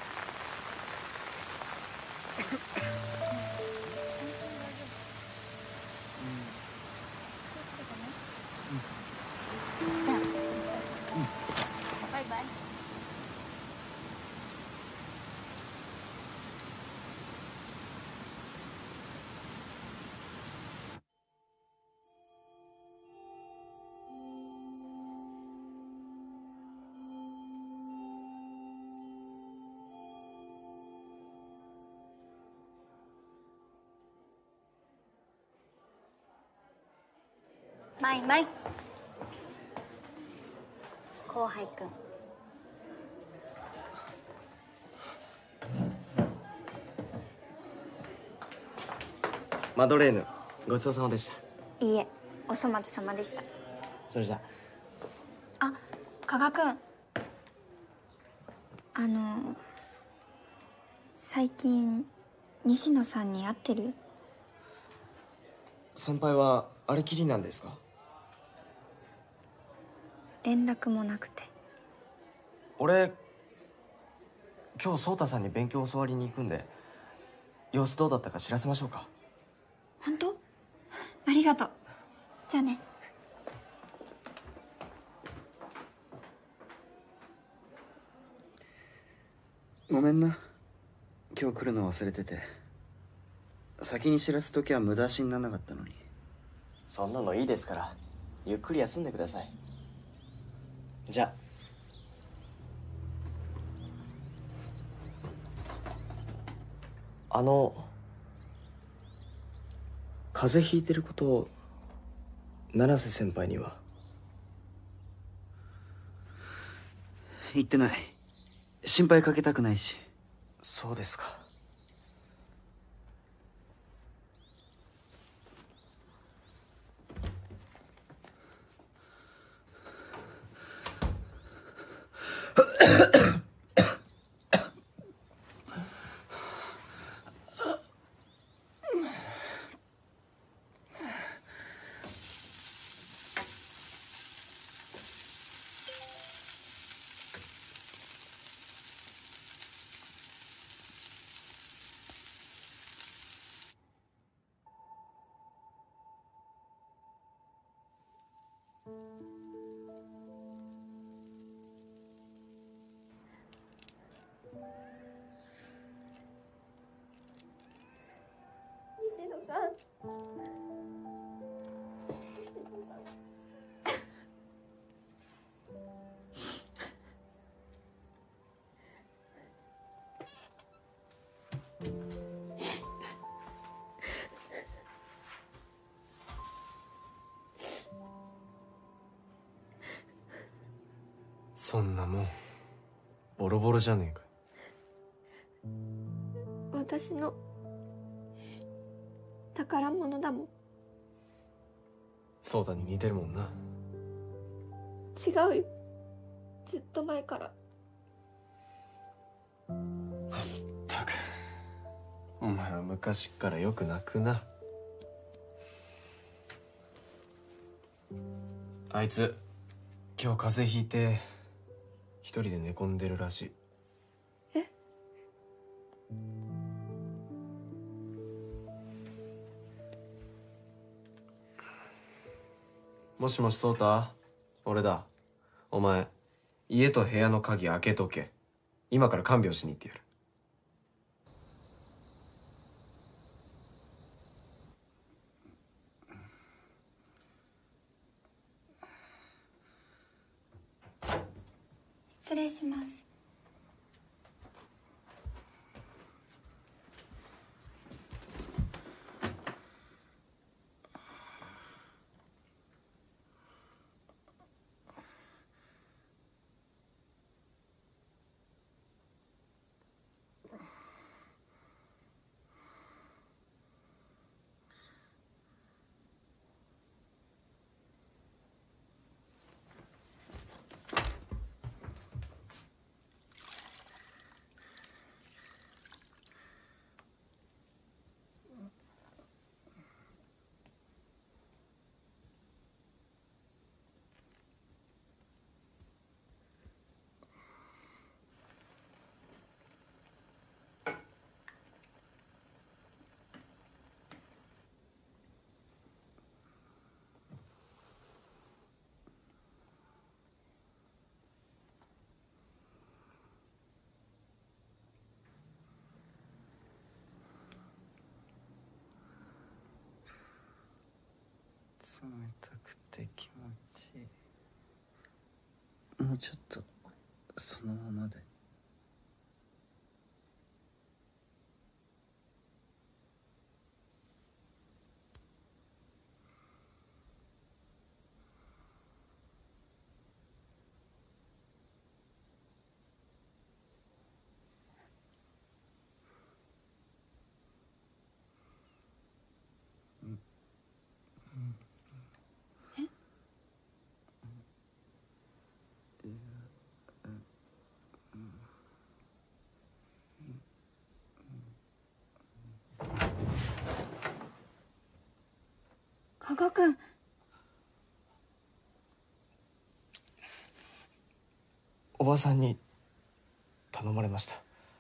じゃあ、バイバイ。 マイマイ後輩くん。 マドレーヌ、ごちそうさまでした。 いいえ、お粗末様でした。 それじゃあ、加賀くん、あの最近西野さんに会ってる？ 先輩はあれきりなんですか？ 連絡もなくて。 俺今日颯太さんに勉強教わりに行くんで様子どうだったか知らせましょうか。 本当？ありがとう。じゃあね。 ごめんな、今日来るの忘れてて。先に知らすときは無駄足にならなかったのに。 そんなのいいですから、ゆっくり休んでください。じゃあ。あの風邪ひいてることを七瀬先輩には？ 言ってない。心配かけたくないし。 そうですか。 そんなもんボロボロじゃねえか。 私の宝物だもん。 ソータに似てるもんな。 違うよ、ずっと前から。 ったく、お前は昔っからよく泣くな。あいつ今日風邪ひいて一人で寝込んでるらしい。 え？ もしもしソータ、俺だ。お前家と部屋の鍵開けとけ。今から看病しに行ってやる。 失礼します。 冷たくて気持ちいい。もうちょっとそのままで。 加賀君。 おばさんに頼まれました。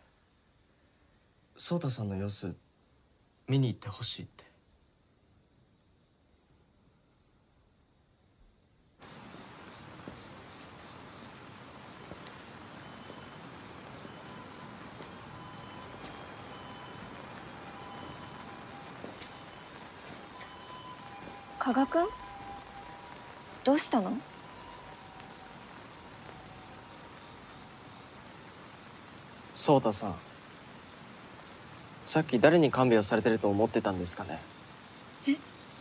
颯太さんの様子見に行ってほしいって。 加賀君、どうしたの？ 颯太さん、さっき誰に看病されてると思ってたんですかね？ え？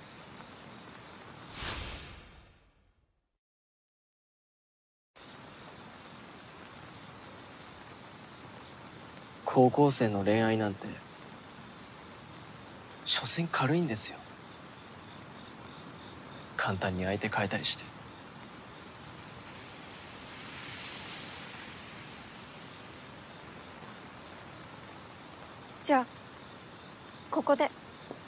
高校生の恋愛なんて所詮軽いんですよ。簡単に相手変えたりして。 じゃあここで。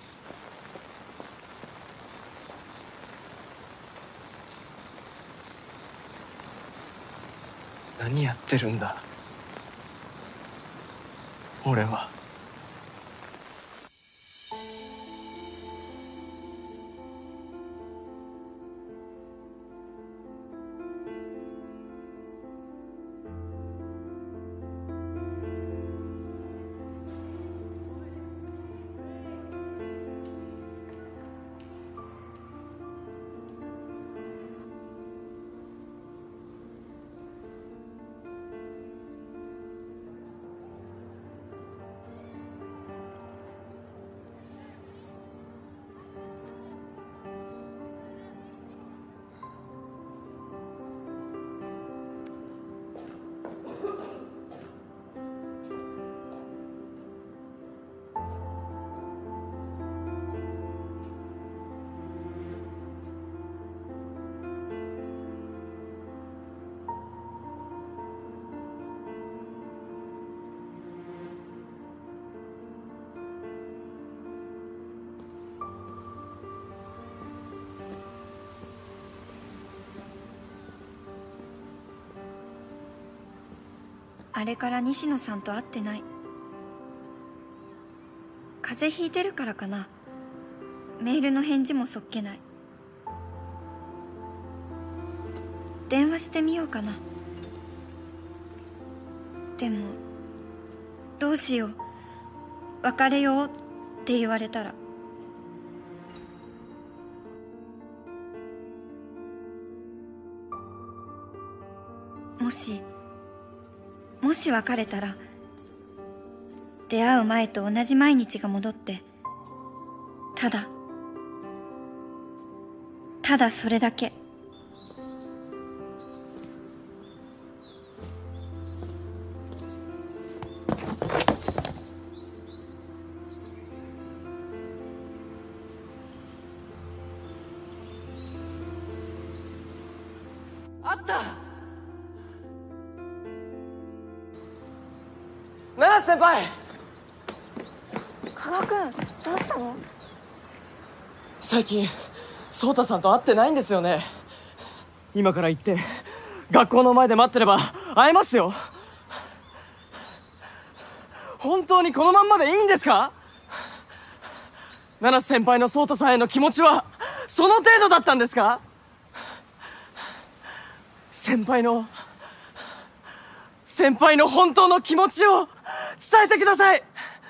何やってるんだ俺は。 あれから西野さんと会ってない。風邪ひいてるからかな。メールの返事もそっけない。電話してみようかな。でもどうしよう、別れようって言われたら。もしもし別れたら、出会う前と同じ毎日が戻って、ただただそれだけ。 あった。七瀬先輩。 加賀君、どうしたの？ 最近颯太さんと会ってないんですよね。今から行って学校の前で待ってれば会えますよ。本当にこのまんまでいいんですか？七瀬先輩の颯太さんへの気持ちはその程度だったんですか？先輩の先輩の本当の気持ちを伝えてください。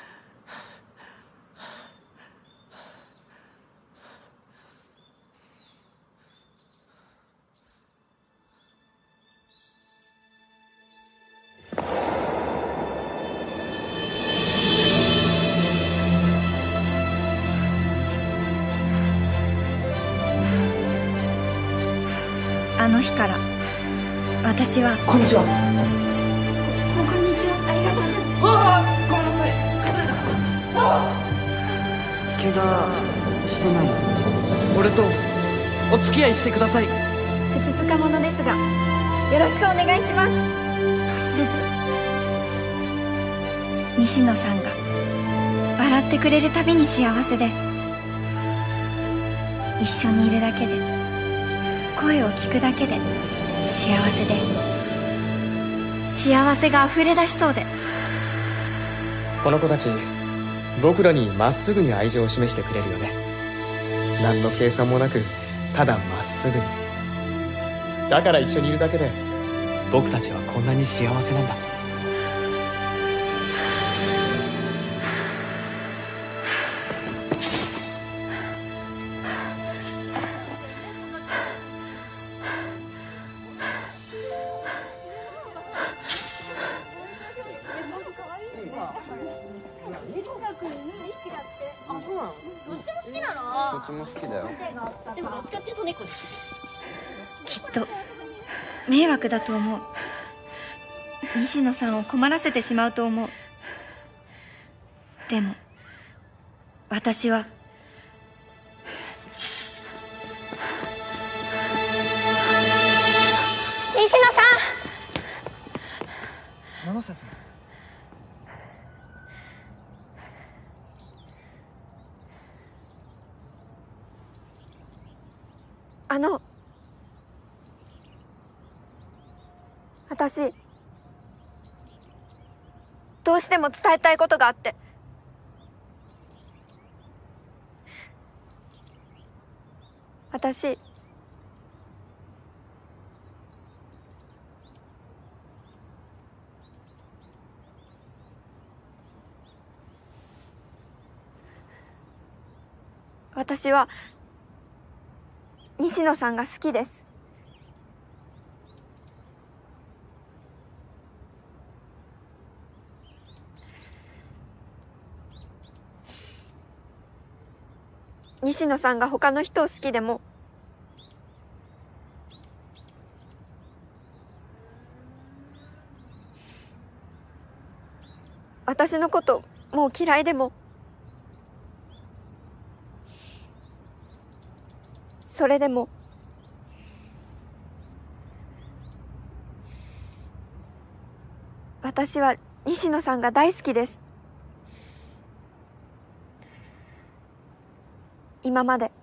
あの日から私は。 こんにちは。 こんにちは。ありがとう。 ああ、ごめんなさい。崩れたかな。 怪我してない？俺とお付き合いしてください。 ふつつかものですがよろしくお願いします。西野さんが笑ってくれるたびに幸せで、一緒にいるだけで、声を聞くだけで幸せで、幸せが溢れ出しそうで。 この子たち僕らにまっすぐに愛情を示してくれるよね。何の計算もなくただまっすぐに。だから一緒にいるだけで僕たちはこんなに幸せなんだ。 どっちも好きだよ。 でもどっちかっていうと猫です。 きっと迷惑だと思う。西野さんを困らせてしまうと思う。でも私は西野さん。 七瀬さん。 あの、私どうしても伝えたいことがあって。私私は西野さんが好きです。西野さんが他の人を好きでも、私のこともう嫌いでも、それでも私は西野さんが大好きです。今まで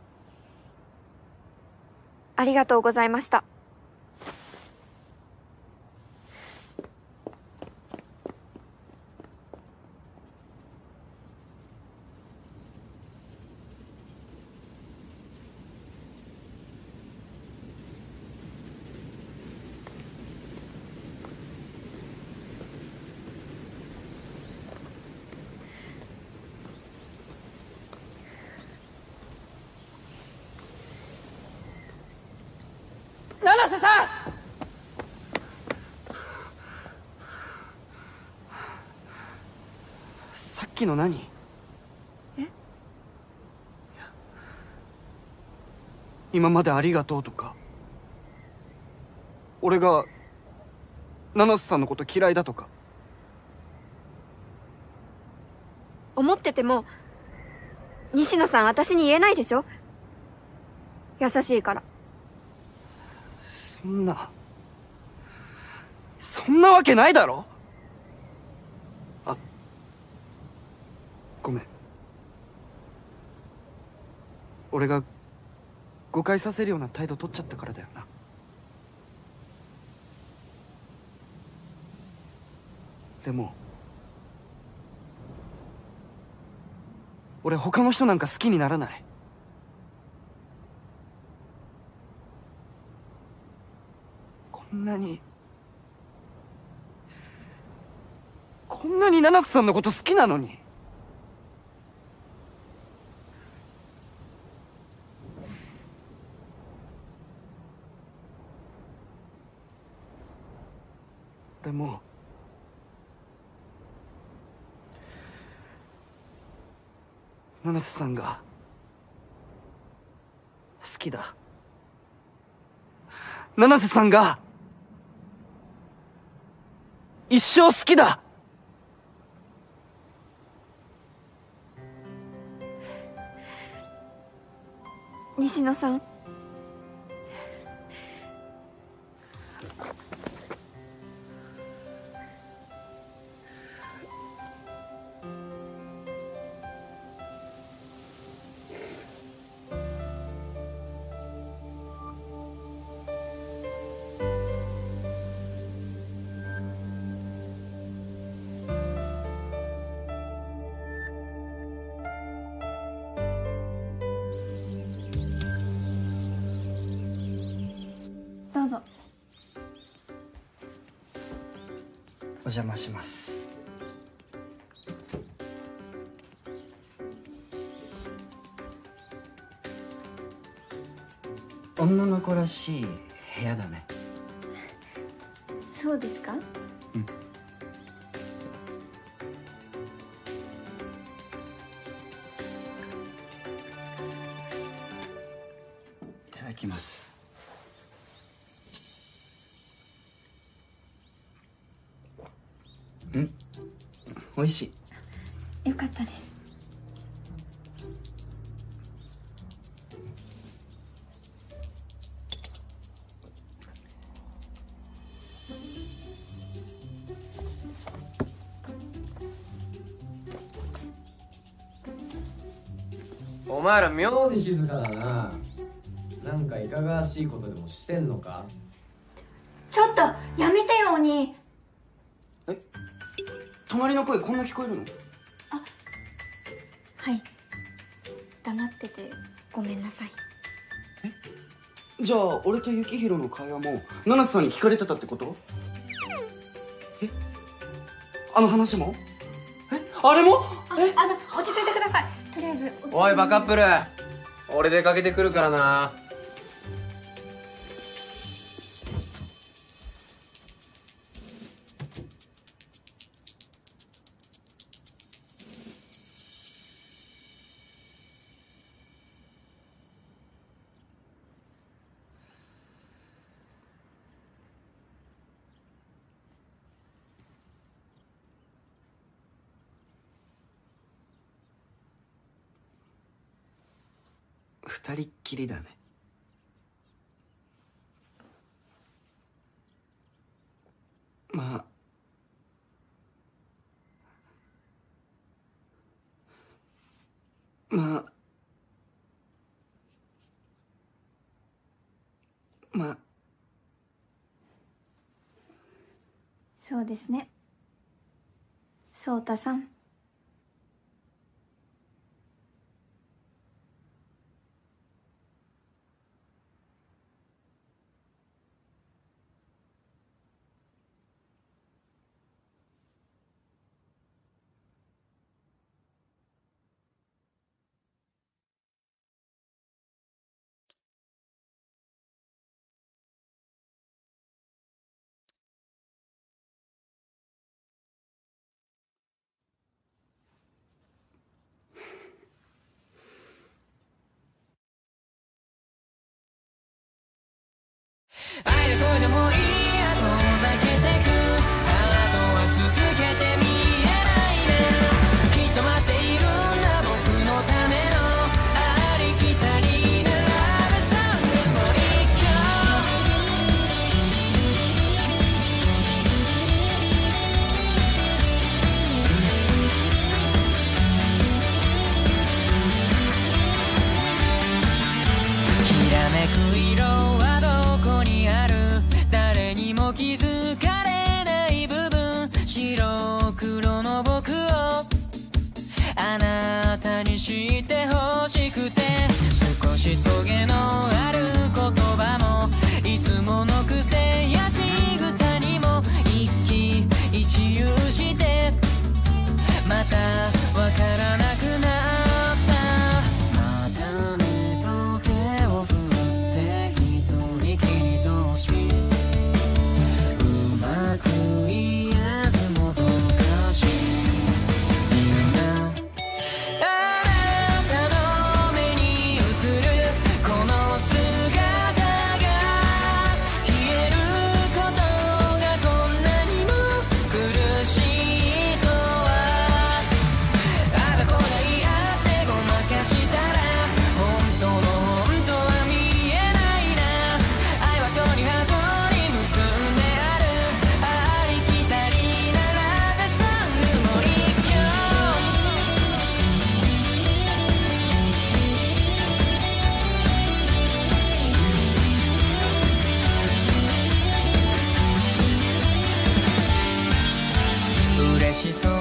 ありがとうございました。 七瀬さん。 さっきの何？ え？ 今までありがとうとか、俺が七瀬さんのこと嫌いだとか。 思ってても西野さん私に言えないでしょ。優しいから。 そんなそんなわけないだろ。あ、ごめん。俺が誤解させるような態度取っちゃったからだよな。でも俺他の人なんか好きにならない。こんなにこんなに七瀬さんのこと好きなのに。俺も七瀬さんが好きだ。七瀬さんが一生好きだ。 西野さん、どうぞ。 お邪魔します。女の子らしい部屋だね。 そうですか？ うん。いただきます。うん、美味しい。 よかったです。 お前ら妙に静かだな。なんかいかがわしいことでもしてんのか？ ちょっとやめてよお兄。 隣の声こんな聞こえるの？ はい、黙っててごめんなさい。 じゃあ俺と幸宏の会話も七瀬さんに聞かれてたってこと？え、あの話も？え、あれも？ え、あの落ち着いてください。とりあえずおいバカップル、俺出かけてくるからな。 二人っきりだね。まあまあまあそうですね、颯太さん。 れでもいいや遠ざけてくあとは続けてみえないなきっと待っているんだ僕のためのありきたりなラブソングもう一曲きらめく色はどこにある誰にも気づかれない部分白黒の僕をあなたに知ってほしくて少しトゲのある言葉もいつもの癖や仕草にも一喜一憂してまたわからなくなったまた目と手を振って一人きり同士うまく言えずもどかしいみんなあなたの目に映るこの姿が消えることがこんなにも苦しいとはあだこだ言い合ってごまかしたら本当の本当は見えないな愛は鳥羽とに結んであるありきたりなラブソングも一曲嬉しそう